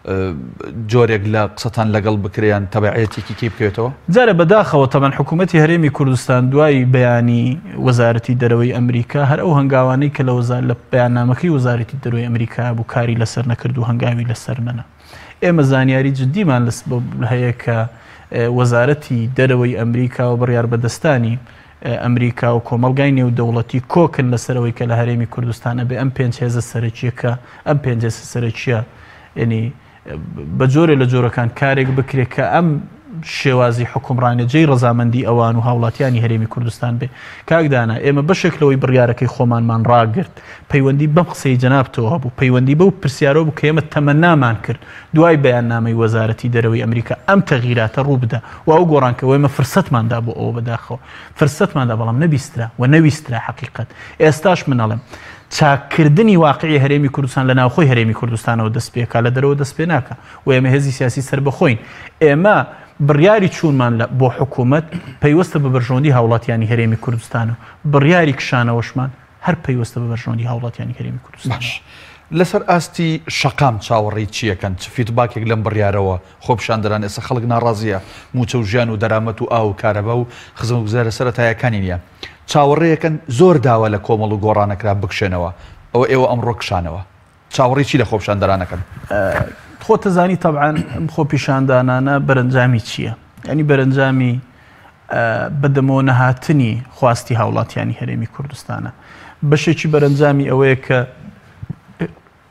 جۆرێک لە قسەتان لەگەڵ بکریان تەبعەتێکی کێ بکەوێتەوە جارە بەداخەوە تەمان حکوومەتی هەرێمی کوردستان دوای بەیانی وەزارەتی دەرەوەی ئەمریکا هەر ئەو هەنگاوانەی کە لە بەیاننامەکەی وەزارەتی دەرەوەی ئەمریکا بوو کاری لەسەر نەکرد و هەنگاوی لەسەر نەنا ئێمە زانیاری جدیمان هەیە کە وەزارەتی دەرەوەی ئەمریکا و بڕیار بەدەستانی ئەمریکا و کۆمەلگای نێودەوڵەتی کۆکن لەسەرەوەی کە لە هەرێمی کوردستانە بێ ئەم پێنج هێزە سەرەکیەکە ئەم پێنج هێزە سەرەکیە ینی بە جۆرە لە جۆرەکان کارێک بکرێت کە ئەم شێوازی حکومڕانە جێی ڕەزامەندی ئەوان و هاوڵاتیانی هەرێمی کوردستان بێ کاکدانا ئێمە بەشێکلەوەی بڕیارەکەی خۆمانمان ڕاگرت پەیوەندی بەم قسەی جەنابتەوە بوو پەیوەندی بەو پرسیارەوە بوو کە ئێمە تەمەنامان کرد دوای بەیاننامەی وەزارەتی دەرەوەی ئەمریکا ئەم تەغیراتە ڕوو بدە و ئەو گۆڕانکەوە ئێمە فرسەتماندا بۆ ئەوە بەداخەوە فرسەتماندا بەڵام نەبیسترا و نەویسترا حقیقەت ئێستاش منەڵم چاکردنی واقعی هەرێمی کوردستان لە ناوخۆی هەرێمی کوردستانەوە دەست پێکا لە دەرەوە دەست پێ ناکە و ئێمە هێزی سیاسی سەر بەخۆین ئێمە بڕیاری چوونمان بۆ حکوومەت پەیوەستە بە بەرژەوەندی هاوڵاتیانی هەرێمی کوردستانە بڕیاری کشانەوەشمان هەر پەیوەستە بە بەرژەوەندی هاوڵاتیانی هەرێمی کوردستان لەسەر ئاستی شەقام چاوەڕێی چیەکەن چ فیدباکێک لەم بڕیارەوە خۆپشاندەران ئێستا خەڵک ناڕازیە موچە و ژیان و دەرامەت و ئاو کارەبە و خزمەتگوزارە سەرەتایەکانی نییە چاوەڕێیەکەن زۆر داوە لە کۆمەڵ و گۆڕانەکرا بکشێنەوە ئەوە ئێوە ئەمڕۆ کشانەوە چاوەڕێی چی لە خۆپشاندەرانەکەن خۆتەزانی تەبعاً خۆ پیشاندانانە بەرەنجامی چییە؟ ینی بەرەنجامی بەدەمەوە نەهاتنی خواستی هاوڵاتیانی هەرێمی کوردستانە بەشێکی بەرەنجامی ئەوەیە کە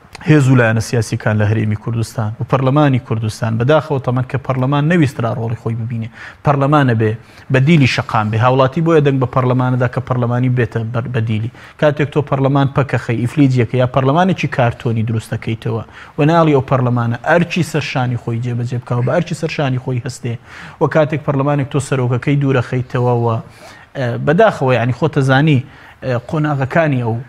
هێز و لایەنە سیاسیەکان لە هەرێمی کوردستان و پەرلەمانی کوردستان بەداخەوە تەمەن کە پەرلەمان نەویسترا ڕۆڵی خۆی ببینێ پەرلەمانە بێ بەدیلی شەقام بێ هاوڵاتی بۆیە دەنگ بە پەرلەمانەدا کە پەرلەمانی بێتە بەدیلی کاتێک تۆ پەرلەمان پەکەخەی ئیفلیجیەکە یا پەرلەمانێکی کارتۆنی دروستەکەیتەوە و ناڵی ئەو پەرلەمانە ئەرچی سەرشانی خۆی جێبەجێ بکەوە بە ئەرچی سەرشانی خۆی هەستێ و کاتێک پەرلەمانێک تۆ سەرۆکەکەی دوورەخەیتەوە و بەداخەوە یعنی خۆتەزانی قۆناغەکانی ئەو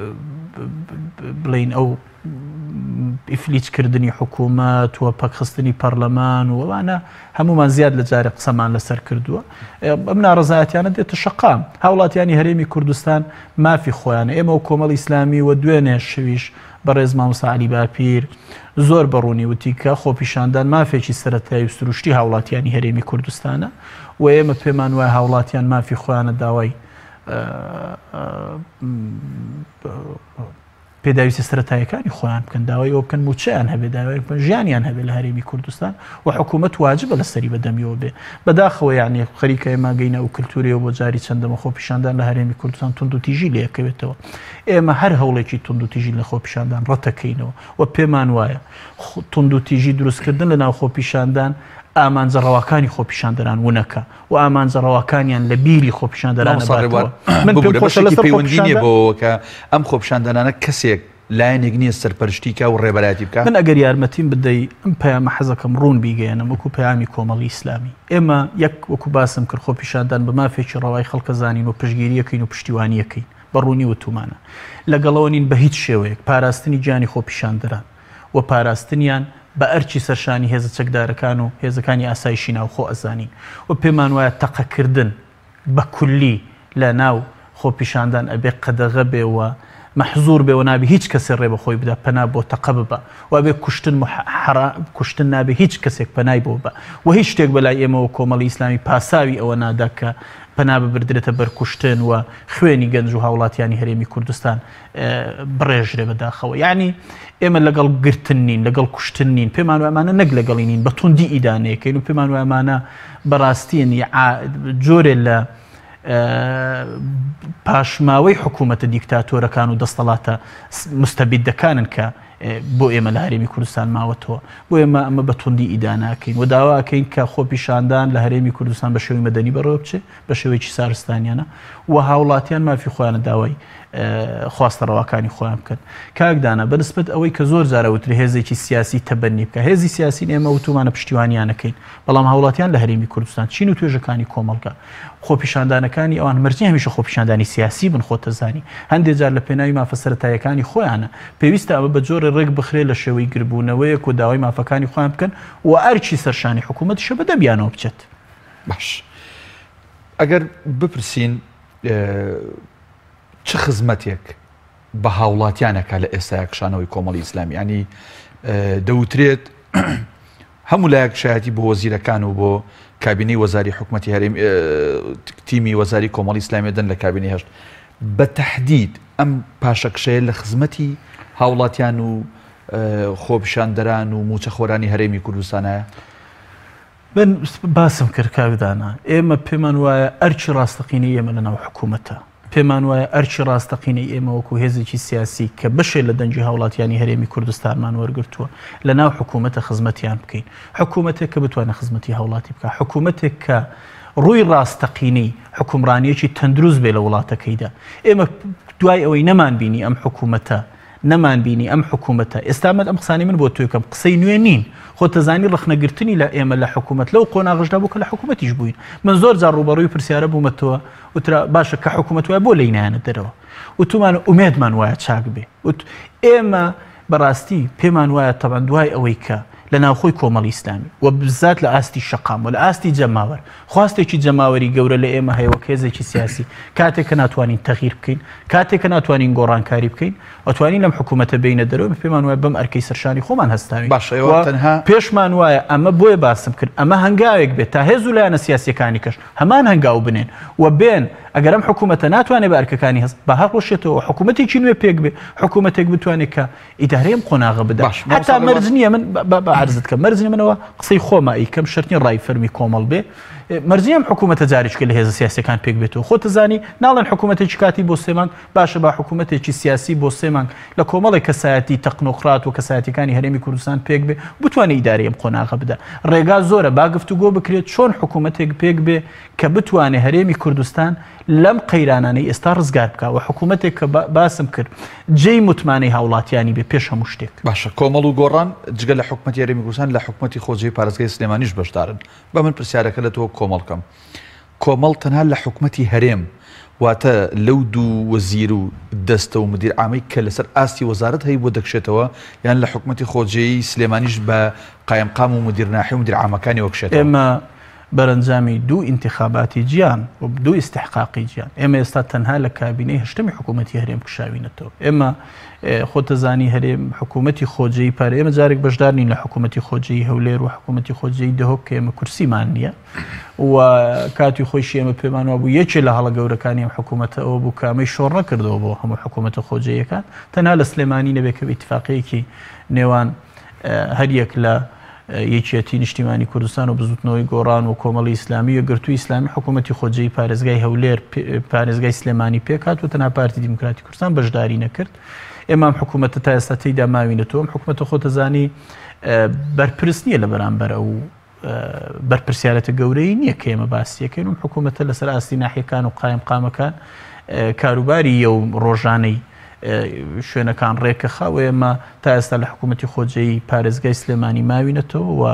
بڵین ئەو ئیفلیجکردنی حکوومەت و پەکخستنی پەرلەمان و ئەوانە هەمومان زیاد لە جارێک قسەمان لەسەر کردووە ئەم ناڕەزایەتیانە دێتە شەقام هاوڵاتیانی هەرێمی کوردستان مافی خۆیانە ئێمە و کۆمەڵ ئیسلامی و دوێنێ شەویش بەڕێز مامۆستا عەلی باپیر زۆر بەڕوونی وتی کە خۆپیشاندان مافێکی سەرەتایی و سروشتی هاوڵاتیانی هەرێمی کوردستانە و ئێمە پێمان وایە هاوڵاتیان مافی خۆیانە داوای پێداویستی سەرەتاییەکانی خۆیان بکەن داوای ئەوە بکەن موچەیان هەبێ داوای ژیانیان هەبێت لە هەرێمی کوردستان و حکوومەت واجبە لەسەری بەدەمیەوە بێ بەداخەوە یعنی خەریکە ئێمە گەینە و کللتوریەوە بۆ جاری چەندەمە خۆپیشاندان لە هەرێمی کوردستان تونند و تیژی لەیەکەوێتەوە ئێمە هەر هەوڵێکی تونند و تیژی لە خۆپیشاندان ڕەتەکەینەوە و پێمان وایە تونند و تیژی دروستکردن لە ناو خۆپیشاندان ئامانجە ڕەواکانی خۆپیشاندەران وونەکە و ئامانجە ڕەواکانیان لە بیری خۆپیشاندەرانە پەیوەندی نیە بۆەوە کە ئەم خۆپیشاندانانە کەسێک لایەنێک نییە سەرپەرشتیکە و ڕێبەراتی بکە من ئەگەر یارمەتیم بدەی ئەم پەیامە حەزەکەم ڕوون بیگەێنم وەکو پەیامی کۆمەڵی ئیسلامی ئێمە یەک وەکو باسم کرد خۆپیشاندان بە مافێکی ڕەوای خەڵکە زانین و پشتگیریەکەین و پشتیوانیەکەین بەڕوونی وتومانە لەگەڵەوە نین بە هیچ شێوەیەک پاراستنی گیانی خۆپیشاندەران و پاراستنیان بە ئەرچی سەرشانی هێزە چەکدارەکان و هێزەکانی ئاسایشی ناوخۆ ئەزانین و پێمان وایە تەقەکردن بە کولی لە ناو خۆپیشاندان ئەبێ قەدەغە بێەوە مەحزوور بێ و نابێ هیچ کەسێ ڕێ بەخۆی بدا پەنا بۆ تەقە ببە و بێ کوشتن نابێ هیچ کەسێک پەنای بۆ بە و هیچ شتێک بەلای ئێمەوە کۆمەڵی ئیسلامی پاساوی ئەوە نادا کە پەنا ببردرێتە بەرکوشتن و خوێنی گەنج و هاوڵاتیانی هەرێمی کوردستان بڕێژرێ بەداخەوە یعنی ئێمە لەگەڵ گرتن نین لەگەڵ کوشتن نین پێمان وایمانە نەک لەگەڵی نین بە توندی ئیدانەیەکەین و پێمان وایمانە بەڕاستین جۆرێ لە پاشماوەی حکوومەتە دیکتاتۆرەکان و دەستەڵاتە مستەبیدەکانن کە بۆ ئێمە لە هەرێمی کوردستان ماوەتەوە بۆ ئێمە ئەمە بە توندی ئیداناکەین و داواکەین کە خۆپیشاندان لە هەرێمی کوردستان بە شێوەی مەدەنی بەڕێوە بچێت بە شێوەیەکی سارستانیانە و هاوڵاتیان مافی خۆیانە داوای خواستە ڕەواکانی خۆیان بکەن کاکدانە بەنسبەت ئەوەی کە زۆر جارەوتری هێزێکی سیاسی تەبەنی بکە هێزی سیاسین ئێمە وتومانە پشتیوانیانەکەین بەڵام هاوڵاتیان لە هەرێمی کوردستان چین و توێژەکانی کۆمەڵگە خۆپیشاندانەکانی ئەوان مەرجی هەمیشە خۆپیشاندانی سیاسی بن خۆتەزانی هەندێک جار لە پێناوی مافە سەرەتاییەکانی خۆیانە پێویستە ئەمە بە جۆرە ڕێک بخرێ لە شێوەی گربوونەوەیەک و داوای مافەکانی خۆیان بکەن و ئەرچی سەرشانی حکوومەتیشە بەدەمیانەوە بچێت باش ئەگەر بپرسین چه خزمەتێک بە هاوڵاتیانەکە لە ئێستا کشانەوەی کۆمەڵی ئیسلامی ینی دەوترێت هەموو لایەک شایەتی بۆ وەزیرەکان و بۆ کابینەی وەزاری حکوومەتی هەرێم تیمی وەزاری کۆمەڵی ئیسلامی دەن لە کابینەی هەشت بە تەحدید ئەم پاشەکشەیە لە خزمەتی هاوڵاتیان و خۆپیشاندەران و موچەخۆرانی هەرێمی کوردستانە من باسم کرد کاکدانە ئێمە پێمان وایە ئەرچی ڕاستەقینەی ئێمە لەناو حکوومەتە پێمان وایە ئەرچی ڕاستەقینەی ئێمە وەکو هێزێکی سیاسی کە بەشێ لە دەنجی هاوڵاتیانی هەرێمی کوردستانمان وەرگرتووە لە ناو حکوومەتە خزمەتیان بکەین حکوومەتێک کە بتوانە خزمەتی هاوڵاتی بکە حکوومەتێک کە ڕووی ڕاستەقینەی حکومڕانیەکی تەندروست بێ لە وڵاتەکەیدا ئێمە دوای ئەوەی نەمان بینی ئەم حکوومەتە نەمان بینی ئەم حکوومەتە ئێستامەت ئەم قسانی من بۆ توێکەم قسەی نوێ نین خۆتەزانی ڕخنەگرتنی لە ئێمە لە حکوومەت لەو قۆناغشدا بوو کە لە حکوومەتیش بووین من زۆر جار ڕوبەڕووی پرسیارە بوومەتەوە وترا باشە کە حکوومەت وایە بۆ لەینایانە دەرەوە وتومانە ئومێدمان وایە چاک بێ ئێمە بەڕاستی پێمان وایە تەبەن دوای ئەوەی کە لە ناوخۆی کۆمەڵی ئیسلامی و بزات لە ئاستی شەقام و لە ئاستی جەماوەر خواستێکی جەماوەری گەورە لە ئێمە هەیە وەک هێزێکی سیاسی کاتێک کە ناتوانین تەغییر بکەین کاتێک کە ناتوانین گۆڕانکاری بکەین ئەتوانین لەم حکوومەتە بینە دەرەوە پێمان وایە بەم ئەرکەی سەرشانی خۆمان هەستاوین پێشمان وایە ئەمە بۆیە باسم کرد ئەمە هەنگاوێک بێت تا هێز و لایەنە سیاسیەکانی کەش هەمان هەنگاو بنێن و بێن ئەگەر ئەم حکوومەتە ناتوانێت بە ئەرکەکانی هەست بە هەڵۆشێتەوە حکوومەتێکی نوێ پێک بێ حکوومەتێک بتوانێت کە ئیدارەیەم قۆناغە بدە حتا مەرج نییە من بە عەرزت کە مەرج منەوە قسەی خۆمایی کەم شەرنی ڕای فەرمی کۆمەڵ بێ مەرجیم حکوومەتە جاریشکە لە هێزە سیاسەکان پێک بێتەوە خۆ تزانی ناڵێن حکوومەتێکی کاتی بۆ 3 مانگ باشە با حکوومەتێکی سیاسی بۆ 3 مانگ لە کۆمەڵی کەسایەتی تەقنۆقرات و کەسایەتیەکانی هەرێمی کوردستان پێک بێ بتوانێت ئیدارەیەم قۆناغە بدە ڕێگا زۆرە با گفتوگۆ بکرێت چۆن حکوومەتێک پێک بێ کە بتوانێت هەرێمی کوردستان لەم قەیرانانەی ئێستا ڕزگار بکە و حکوومەتێک کە باسم کرد جێی متمانەی هاوڵاتیانی بێ پێش هەموو شتێک باشە کۆمەڵ و گۆڕان جگە لە حکوومەتی هەرێمی کوردستان لە حکوومەتی خۆجێی پارێزگای سلێمانیش بەشدارن بە من پرسیارەکە لە تۆ کۆمەڵکەم کۆمەڵ تەنها لە حکوومەتی هەرێم واتە لەو دوو وەزیر و دەستە و مدیر عامی کە لەسەر ئاستی وەزارەت هەیە بۆ دەکشێتەوە یان لە حکوومەتی خۆجێی سلێمانیش بە قایمقام و مدیر ناحی و مدیر عامەکانی وەکشێتەوە ئێمە بەرەنجامی دوو انتخاباتی گیان و دوو استحقاقی گیان ئێمە ئێستا تەنها لە کابینەی هەشتمی حکوومەتی هەرێم کشاوینەتەوە ئێمە خۆتەزانی هەرێم حکوومەتی خۆجێی پارە ئێمە جارێک بەشدار نین لە حکوومەتی خۆجێی هەولێر و حکوومەتی خۆجێی دەهۆک کە ئێمە کورسیمان نییە و کاتی خۆشی ئێمە پێمانەوە بوو یەکێ لە هەڵە گەورەکانی ئەم حکوومەتە ئەوە بوو کامەی شۆڕ نەکردەوە بۆ هەموو حکوومەتە خۆجێیەکان تەنها لە سلێمانی نەبێت کە ئیتفاقەیەکی نێوان هەریەک لە یەکێتی نیشتیمانی کوردستان و بزوتنەوەی گۆڕان و کۆمەڵی ئیسلامی و گرتووی ئیسلامی حکوومەتی خۆجێی پارێزگای هەولێر پارێزگای سلێمانی پێکات و تەنها پارتی دیموکراتی کوردستان بەشداری نەکرد ئێمە حکوومەتە تا ئێستا تێیدا ماوینەتەوە حکوومەتە خۆتەزانی بەرپرس نییە لە بەرامبەر ئەو بەرپرسیارەتە گەورەی نییە کە ئێمە باسیەکەین و حکوومەتە لەسەر ئاستی ناحیەکان و قایمقامەکان کاروباری و ڕۆژانەی شوێنەکان ڕێکە خاوە ئێمە تا ئێستا لە حکوومەتی خۆجێی پارێزگای سلێمانی ماوینەتەوە و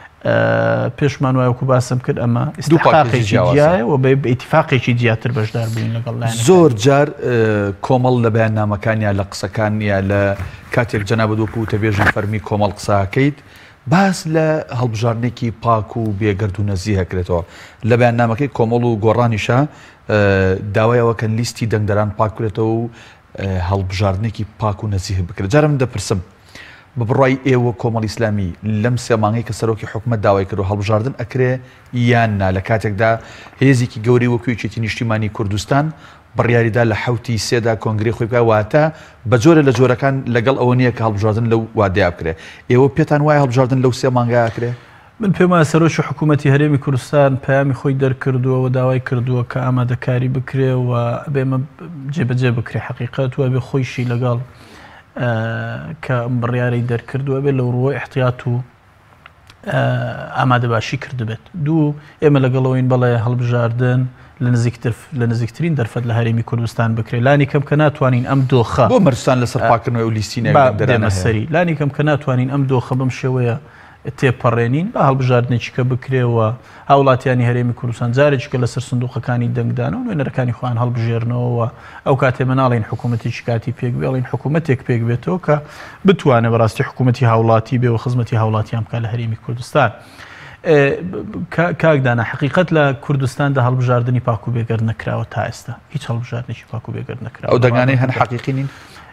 پێشمان وایەکو باسم کرد ئەمە ئستحقاقێکی جیایە و بە ئیتیفاقێکی جیاتر بەشدار بووین لەگەڵ لایەنەکان زۆر جار کۆمەڵ لە بەیاننامەکان یا لە قسەکان یا لە کاتێک جەنابەت وەکو تەبێژن فەرمی کۆمەڵ قساکەیت باس لە هەڵبژاردنێکی پاک و بێگرد و نەزی هەکرێتەوە لە بەیاننامەکەی کۆمەڵ و گۆڕانیشە داوایەوە کە لیستی دەنگدەران پاکرێتەوە و هەڵبژاردنێکی پاک و نەزیه بکرێت جارە من دەپرسم بە بڕای ئێوە کۆمەڵی ئیسلامی لەم 3 مانگەی کە سەرۆکی حکوومەت داوای کرد و هەڵبژاردن ئەکرێ یاننا لە کاتێکدا هێزێکی گەوری وەکو یەکێتی نیشتیمانی کوردستان بڕیاریدا لە 7 سێدا کۆنگرێ خۆی بکە واتە بە جۆرە لە جۆرەکان لەگەڵ ئەوە نییە کە هەڵبژاردن لەو وادەیە بکرێ ئێوە پێتان وایە هەڵبژاردن لەو 3 مانگای ئەکرێ من پێم وایە سەرۆکی حکوومەتی هەرێمی کوردستان پەیامی خۆی دەرکردووە و داوای کردووە کە ئامادەکاری بکرێ و بێمە جێبەجێ بکرێ حقیقەت و بێ خۆیشی لەگەڵ کە بڕیارەی دەرکردووە بێت لەو ڕووە احتیاط و ئامادەباشی کردبێت دوو ئێمە لەگەڵەوەین بەڵێ هەڵبژاردن لە نزیکترین دەرفەت لە هەرێمی کوردستان بکرێت لانی کەم کە ناتوانین ئەم دۆخە بۆ مەرجستان لەسەر پاکردنەوەی و لیستی دەرەنەسەری لانی کەم کە ناتوانین ئەم دۆخە بەم شێوەیە تێپەڕێنین بە هەڵبژاردنێکی کە بکرێەوە هاوڵاتیانی هەرێمی کوردستان جارێکیکە لەسەر سندوقەکانی دەنگدانەوە نوێنەرەکانی خۆیان هەڵبژێرنەوە ئەو کاتێ مناڵین حکوومەتێکی کاتی پێک بێڵین حکوومەتێک پێک بێتەوە کە بتوانێت بەڕاستی حکوومەتی هاوڵاتی بێ و خزمەتی هاوڵاتیان بکات لە هەرێمی کوردستان کاکدانە حقیقت لە کوردستاندا هەڵبژاردننی پاک و بێگەر نەکراوە تا ئێستا هیچ هەڵبژاردنێکی پاک و بێگەر نەکراوە ئەو دەنگانەی هەن حقیقی نین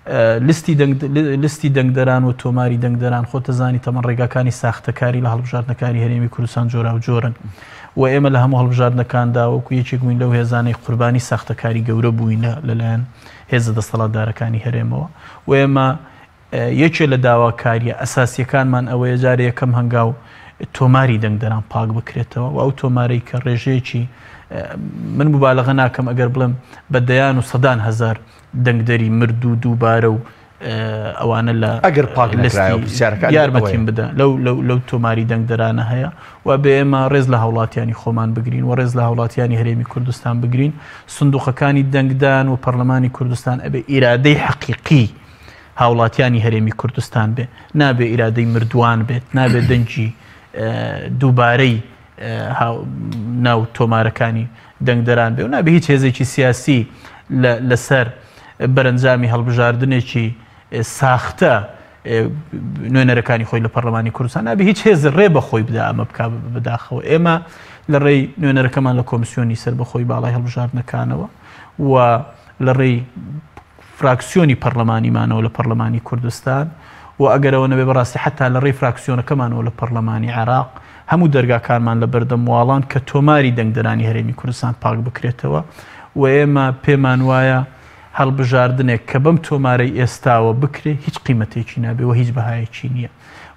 لیستی دەنگدەران و تۆماری دەنگدەران خۆتەزانی تەمەن ڕێگاکانی ساختەکاری لە هەڵبژاردنەکانی هەرێمی کوردستان جۆرا و جۆرن و ئێمە لە هەموو هەڵبژاردنەکاندا وەکو یەکێک بووین لەو هێزانەی قوربانی ساختەکاری گەورە بووینە لەلایەن هێزە دەسەڵاتدارەکانی هەرێمەوە و ئێمە یەکێ لە داواکاریە ئەساسیەکانمان ئەوەیە جارە یەکەم هەنگاو تۆماری دەنگدەران پاک بکرێتەوە و ئەو تۆمارەی کە ڕێژەیەکی من مبالغە ناکەم ئەگەر بڵم بە دەیان و سەدان هەزار دەنگدەری مرد و دووبارە و ئەوانە لە ئەگەر پاک یارمەتیم بدە لەو تۆماری دەنگدەرانە هەیە و بێ ئێمە ڕێز لە هاوڵاتیانی خۆمان بگرین و ڕێز لە هاوڵاتیانی هەرێمی کوردستان بگرین سندوقەکانی دەنگدان و پەرلەمانی کوردستان ئەبێ ئیرادەی حەقیقی هاوڵاتیانی هەرێمی کوردستان بێ نابێ ئیرادەی مردووان بێت نابێ دەنگی دووبارەی ناو تۆمارەکانی دەنگدەران بێ و نابێ هیچ هێزێکی سیاسی لەسەر بەرەنجامی هەڵبژاردنێکی ساختە نوێنەرەکانی خۆی لە پەرلەمانی کوردستان نابێ هیچ هێز ڕێ بەخۆی بدا ئەمە بک بداخەوە ئێمە لە ڕێی نوێنەرەکەمان لە کۆمیسیۆنی سەر بەخۆی باڵای هەڵبژاردنەکانەوە و لە ڕێی فراکسیۆنی پەرلەمانیمانەوە لە پەرلەمانی کوردستان و ئەگەرەوە نەبێ بەڕاستی حتا لە ڕێی فراکسیۆنەکەمانەوە لە پەرلەمانی عێراق هەموو دەرگاکانمان لە بەردەمواڵان کە تۆماری دەنگدەرانی هەرێمی کوردستان پاک بکرێتەوە و ئێمە پێمان وایە هەڵبژاردنێک کە بەم تۆمارەی ئێستاوە بکرێ هیچ قیمەتێکی نابێ و هیچ بەهایەکی نییە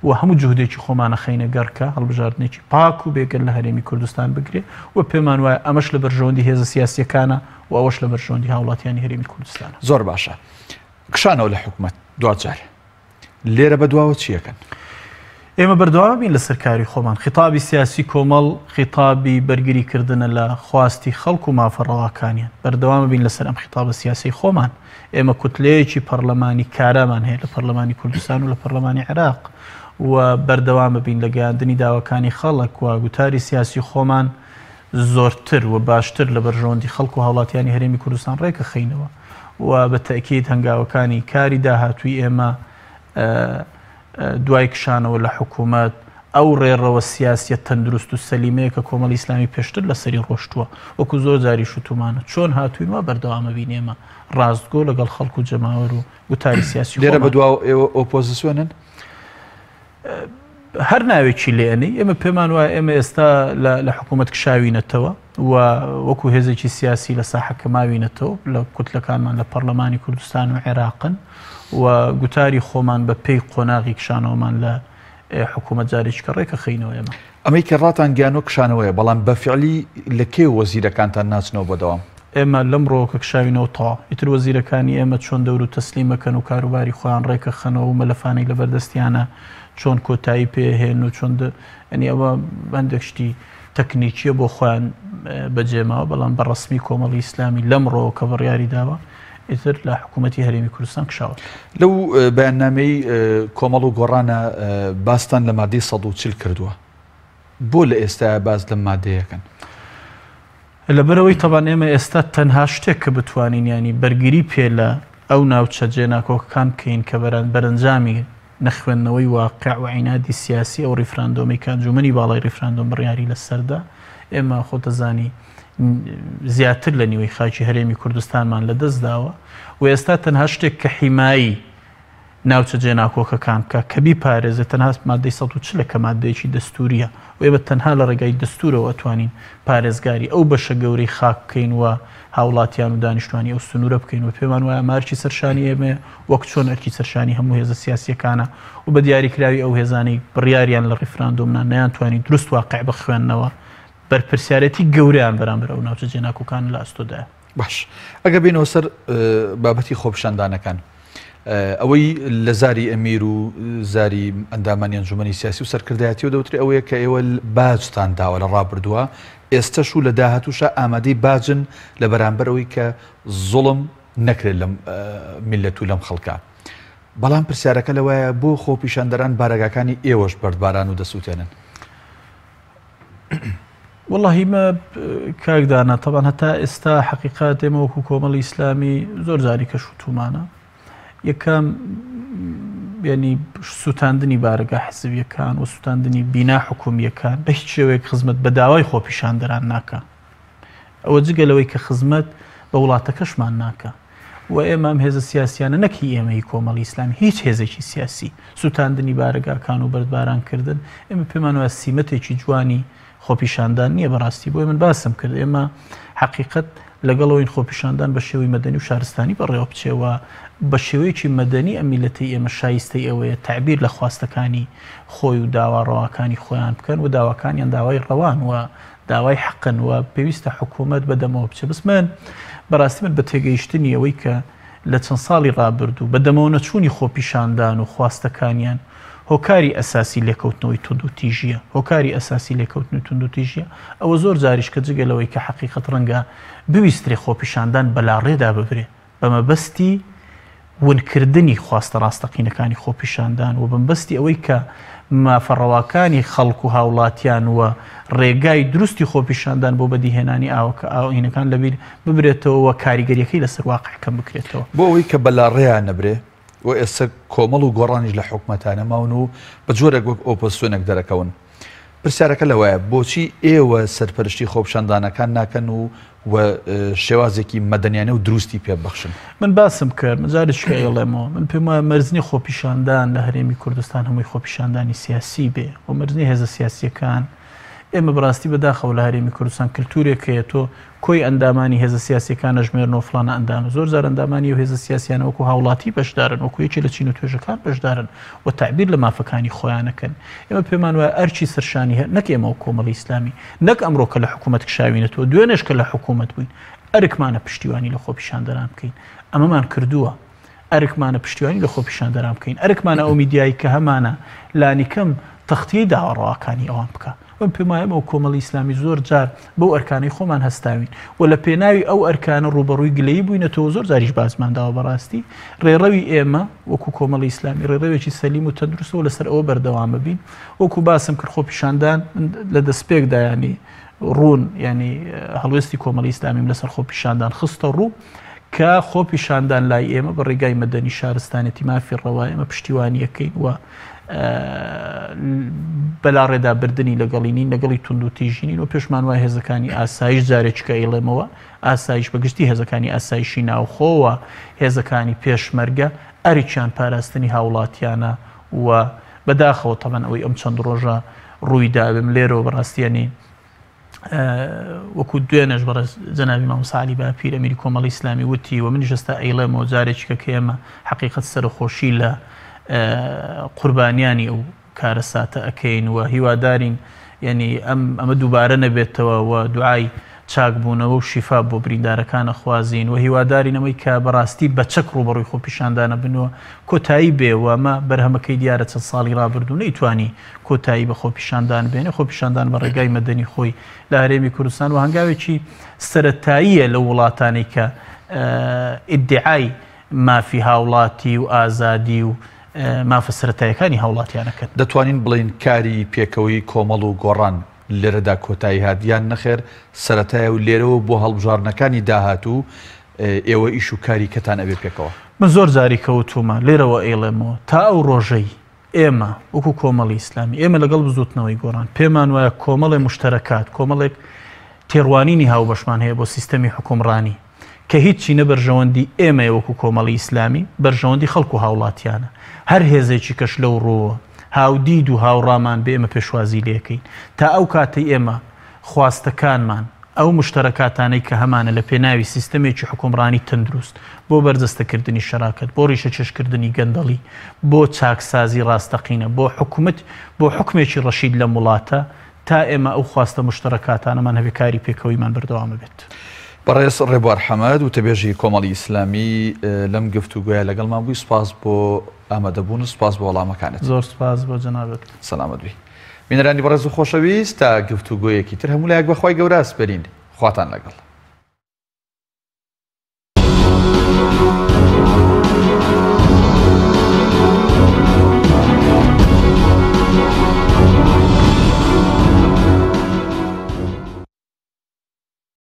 و هەموو جهودێکی خۆمانە خەینە گەڕکە هەڵبژاردنێکی پاک و بێگەر لە هەرێمی کوردستان بگرێ و پێمان وایە ئەمەش لە بەرژەوەندی هێزە سیاسیەکانە و ئەوەش لە بەرژەوەندی هاوڵاتیانی هەرێمی کوردستانە. زۆر باشە. کشانەوە لە حکومەت دوجار لێرە بەدواوە چیەکەن؟ ئێمە بەردەوام بین لە سەرکاری خۆمان خیتابی سیاسی کۆمەڵ خیتابی بەرگریکردنە لە خواستی خەڵک و مافەڕەواکانیان بەردەوامە بین لەسەر ئەم خیتابە سیاسی خۆمان. ئێمە کوتلەیەکی پەرلەمانی کارامان هەیە لە پەرلەمانی کوردستان و لە پەرلەمانی عێراق و بەردەوامە بین لە گەیاندنی داواکانی خەڵک و گوتاری سیاسی خۆمان زۆرتر و باشتر لە بەرژەوەندی خەڵک و هاوڵاتیانی هەرێمی کوردستان ڕێکە خەینەوە و بە تەکید هەنگاوەکانی کاری داهاتووی ئێمە دوای کشانەوە لە حکوومەت ئەو ڕێڕەوە سیاسیە تەندروست و سەلیمەیە کە کۆمەڵی ئیسلامی پێشتر لە سەری ڕۆشتووە وەکو زۆر جاری شوتومانە چۆن هاتووینەوە بەردەوامە بینێمە ڕاستگۆ لەگەڵ خەڵک و جەماوەر و گوتاری سیاسی لێرە بەدواو ئێوە ئۆپۆزیسیۆنن هەر ناوێکی لێنەی ئێمە پێمان وایە ئێمە ئێستا لە حکوومەت کشاوینەتەوە و وەکو هێزێکی سیاسی لە ساحەکە ماوینەتەوە لە کوتلەکانمان لە پەرلەمانی کوردستان و عێراقن و گوتاری خۆمان بە پێی قۆناغی کشانەوەمان لە حکوومەت جارێککە ڕێکە خەینەوە ئێمە ئەمەی کە ڕاتان گیانۆ کشانەوەیە بەڵام بەفعلی لە کێ وەزیرەکانتان ناچنەوە بەدەوام ئێمە لەم ڕۆکە کشاوینەوە تا ئیتر وەزیرەکانی ئێمە چۆن دەور و تەسلیمەکەن و کاروباری خۆیان ڕێکە خەنەوە و مەلەفانەی لەبەردەستیانە چۆن کۆتایی پێهێن و چۆن ئەنی ئەوە بەندێک شتی تەکنیکیە بۆ خۆیان بەجێماوە بەڵام بەڕسمی کۆمەڵی ئیسلامی لەم ڕۆکە بڕیاری داوە ئیتر لە حکوومەتی هەرێمی کوردستان کشاوە. لەو بەیاننامەی کۆمەڵ و گۆڕانە باستان لە مادەی 140 کردووە بۆ لە ئێستا باز لەم مادەیەکەن لەبەرەوەی تەبان ئێمە ئێستا تەنها شتێک کە بتوانین ینی بەرگری پێ لە ئەو ناوچە جێناکۆکەکان بکەین کە بەرەنجامی نەخوێندنەوەی واقع و عینادی سیاسی ئەو ڕیفراندۆمی کە ئەنجومەنی باڵای ڕیفراندۆم بڕیاری لەسەردا ئێمە خۆتەزانی زیاتر لە نیوەی خاکی هەرێمی کوردستانمان لەدەستداوە و ئێستا تەنها شتێک کە حیمایی ناوچە جێناکۆکەکان کە کەبی پارێزە تەنها مادەی 140 کە مادەیەکی دەستوریە و ئێمە تەنها لە ڕێگای دەستورەوە ئەتوانین پارێزگاری ئەو بەشە گەورەی خاک بکەین و هاوڵاتیان و دانیشتوانی ئەو سنوورە بکەین و پێمان وایە مارکی سەرشانی ئێمە وەک چۆن ئەرکی سەرشانی هەموو هێزە سیاسیەکانە و بە دیاریکراوی ئەو هێزانەی بڕیاریان لە ڕیفراندۆمنا نەیانتوانی دروست واقع بخوێننەوە بەرپرسیارەتی گەوریان بەرامبەر ئەو ناوچە جێناکۆکان لە ئەستۆدایە. باش ئەگە بینەوە سەر بابەتی خۆپیشاندانەکان ئەوەی لە زاری ئەمیر و زاری ئەندامانی ئەنجومەنی سیاسی و سەرکردایەتی و دەوتری ئەوەیە کە ئێوە باجتان داوە لە ڕابردووە ئێستەش و لە داهاتووشە ئامادەی باجن لە بەرامبەرەوەی کە زوڵم نەکرێت لەم میلەت و لەم خەڵکە بەڵام پرسیارەکە لەوەیە بۆ خۆپیشاندەران بارەگاکانی ئێوەش بەردباران و دەسووتێنن والله ما کاکدانا طبعا هەتا ئێستا حقیقات ئێمە وەکو کۆمەڵی ئیسلامی زۆر جاری کەش و تومانە یەکەم ینی سووتاندنی بارگە حزبیەکان و سووتاندنی بینا حکومیەکان بە هیچ شێوەیەک خزمەت بە داوای خۆپیشاندەران ناکە ئەوە جگەلەوەی کە خزمەت بە وڵاتەکەشمان ناکە و ئێمە ئەم هێزە سیاسیانە نەکی ئێمەی کۆمەڵی ئیسلامی هیچ هێزێکی سیاسی سووتاندنی بارگاکان و بەردبارانکردن ئێمە پێمان وایە سیمەتێکی جوانی خۆپیشاندان نییە بەڕاستی بۆی من باسم کرد ئێمە حقیقت لەگەڵەوەین خۆپیشاندان بە شێوەی مەدەنی و شارستانی بەڕێوە بچێەوە بە شێوەیەکی مەدەنی ئەمیلەتی ئێمە شایستەی ئەوەیە تعبیر لە خواستەکانی خۆی و داواڕەواکانی خۆیان بکەن و داواکانیان داوای ڕەوان و داوای حەقن و پێویستە حکوومەت بەدەمەوە بچێ بس من بەڕاستی من بە تێگەیشتنی ئەوەی کە لە چەند ساڵی ڕابردوو بەدەمەوە نەچوونی خۆپیشاندان و خواستەکانیان هۆکاری ئەساسی لێکەوتنەوەی تونند و تیژیە هۆکاری ئەساسی لێکەوتنی تونند و تیژیە ئەوە زۆر جاریش کە جگەلەوەی کە حقیقت ڕەنگە بویسترێ خۆپیشاندان بەلاڕێدا ببرێ بەمەبەستی ونکردنی خواستە ڕاستەقینەکانی خۆپیشاندان و بەمبەستی ئەوەی کە مافەڕەواکانی خەڵک و هاوڵاتیان وە ڕێگای دروستی خۆپیشاندان بۆ بەدیهێنانی ئاوکە ئاوینەکان لەبیر ببرێتەوە کاریگەریەکەی لەسەر واقعەکەم بکرێتەوە بۆ ئەوەی کە بەلاڕێیان نەبرێ و ئێستا کۆمەڵ و گۆڕانیش لە حکومەتانە ماون و بە جۆرێک وەک ئۆپۆزیسیۆنێک دەرەکەون پرسیارەکە لەوەیە بۆچی ئێوە سەرپەرشتی خۆپیشاندانەکان ناکەن و شێوازێکی مەدەنیانە و دروستی پێبەخشن من باسم کرد مجارشکە ئێڵێمەوە من پێم وایە مەرزنی خۆپیشاندان لە هەرێمی کوردستان هەمووی خۆپیشاندانی سیاسی بێ و مەرزنی هێزە سیاسیەکان ئێمە بڕاستی بەداخەوە لە هەرێمی کوردستان کللتورێک هەیە تۆ کۆی ئەندامانی هێزە سیاسیەکانە ژمێرنەوە فڵانە ئەندامە زۆر زار ئەندامانی و هێزە سیاسیانە وەکو هاوڵاتی بەشدارن وەکو یەکی لە چین و توێژەکان بەشدارن و تعبیر لە مافەکانی خۆیانەکەن ئێمە پێمان وایە ئەرچی سەرشانی هەیە نەک ئێمە و کۆمەڵی ئیسلامی نەک ئەمڕۆ کە لە حکوومەت کشاوینەتەوە دوێنێش کە لە حکوومەت بووین ئەرکمانە پشتیوانی لە خۆپیشاندەران بکەین ئەمەمان کردووە ئەرکمانە پشتیوانی لە خۆپیشاندەران بکەین ئەرکمانە ئەو میدیایی کە هەمانە لانیکەم تەختیەی داوەڕەوەکانی ئەوان بکە وەم پێم وایە ئەو کۆمەڵی ئیسلامی زۆر جار بەو ئەرکانەی خۆمان هەستاوین و لە پێناوی ئەو ئەرکانە ڕوبەڕووی گلەیی بووینەتەوە زۆر زاریش باسمانداوە بەڕاستی ڕێڕەوی ئێمە وەکو کۆمەڵی ئیسلامی ڕێڕەوێکی سەلیم و تەندروستەوە لەسەر ئەوە بەردەوام ببین وەکو باسم کرد خۆپیشاندان لە دەستپێکدا ینی ڕوون ینی هەڵوێستی کۆمەڵی ئیسلامیم لەسەر خۆپیشاندان خستە ڕوو کە خۆپیشاندان لای ئێمە بە ڕێگای مەدەنی شارستانێتی مافی ڕەوای ئێمە پشتیوانیەکەین و بەلا ڕێدابردننی لەگەڵینین لەگەڵی تونند و تیژینین و پێشمان وای هێزەکانی ئاسایش جارێککە ئیڵێمەوە ئاسایش بەگشتی هێزەکانی ئاسایشی ناوخۆوە هێزەکانی پێشمەرگە ئەریچیان پاراستنی هاوڵاتیانە و بەداخەوە تەمەن ئەوەی ئەم چەند ڕۆژە ڕوویدابم لێرەوە بەڕاستیانی وەکو دوێنەش بەڕێز جەنابی مامۆستا باپیر ئەمیری کۆمەڵی ئیسلامی وتی و منیش ئێستا ئەیڵێمەوە جارێکیکە کە ئێمە حەقیقەت سەرخۆشی لە قوربانیانی ئەو کارە ساتە ئەەکەین و هیوادارین یعنی ئەمە دووبارە نەبێتەوە و دوعای چاکبوونەوە و شیفا بۆ بریندارەکانە خوازین و هیوادارین ئەمەی کە بەڕاستی بە چەک ڕوبەڕووی خۆپیشاندانە بنەوە کۆتایی بێ و ئەمە بەرهەمەکەی دیارە چەند ساڵی ڕابردوو نەیتوانی کۆتایی بە خۆپیشاندان بێنێ خۆپیشاندان بە ڕێگای مەدەنی خۆی لە هەرێمی کوردستان و هەنگاوێکی سەرەتاییە لە وڵاتانی کە ئیدعای مافی هاوڵاتی و ئازادی و مافە سەرەتاییەکانی هاوڵاتیانەکەن دەتوانین بڵین کاری پێکەوەی کۆمەڵ و گۆڕان لێرەدا کۆتایی هاتیان نەخێر سەرەتایە و لێرەوە بۆ هەڵبژارنەکانی داهاتوو ئێوە ئیش و کاری کەتان ئەبێ پێکەوە من زۆر جاری کەوتومە لێرەوە ئێڵێمەوە تا ئەو ڕۆژەی ئێمە وەکو کۆمەڵی ئیسلامی ئێمە لەگەڵ بزوتنەوەی گۆڕان پێمان وایە کۆمەڵی مشتەرەکات کۆمەڵێک تێڕوانینی هاوبەشمان هەیە بۆ سیستەمی حکومڕانی کە هیچی نە بەرژەوەندی ئێمە وەکو کۆمەڵی ئیسلامی بەرژەوەندی خەڵکو و هاوڵاتیانە هەر هێزێکی کەش لەو ڕۆوە هاودید و هاوڕامان بێ ئێمە پێشوازی لێکەین تا ئەو کاتەی ئێمە خواستەکانمان ئەو مشتەرەکاتانەی کە هەمانە لە پێناوی سیستەمێکی حکومڕانی تەندروست بۆ بەرجەستەکردنی شەراکەت بۆ ڕیشە چێشکردنی گەندەڵی بۆ چاکسازی ڕاستەقینە بۆ حکومێکی ڕەشید لە وڵاتە تا ئێمە ئەو خواستە مشتەرەکاتانەمان هەبێ کاری پێکەوەیمان بەردەوامە بێت. بەڕێز ڕێبوار حەمەد و تەبێژی کۆمەڵی ئیسلامی لەم گفتوگویە لەگەڵمان بووی سپاس بۆ ئامادەبوون و سپاس بۆ وەڵامەکانت. زۆر سپاس بۆ جەنابەت. سەلامەت بی. بینەرانی بەڕێز و خۆشەویست تا گفتوگویەکی تر هەموو لایەک بەخوای گەورە ئەسپێرین خواتان لەگەڵ.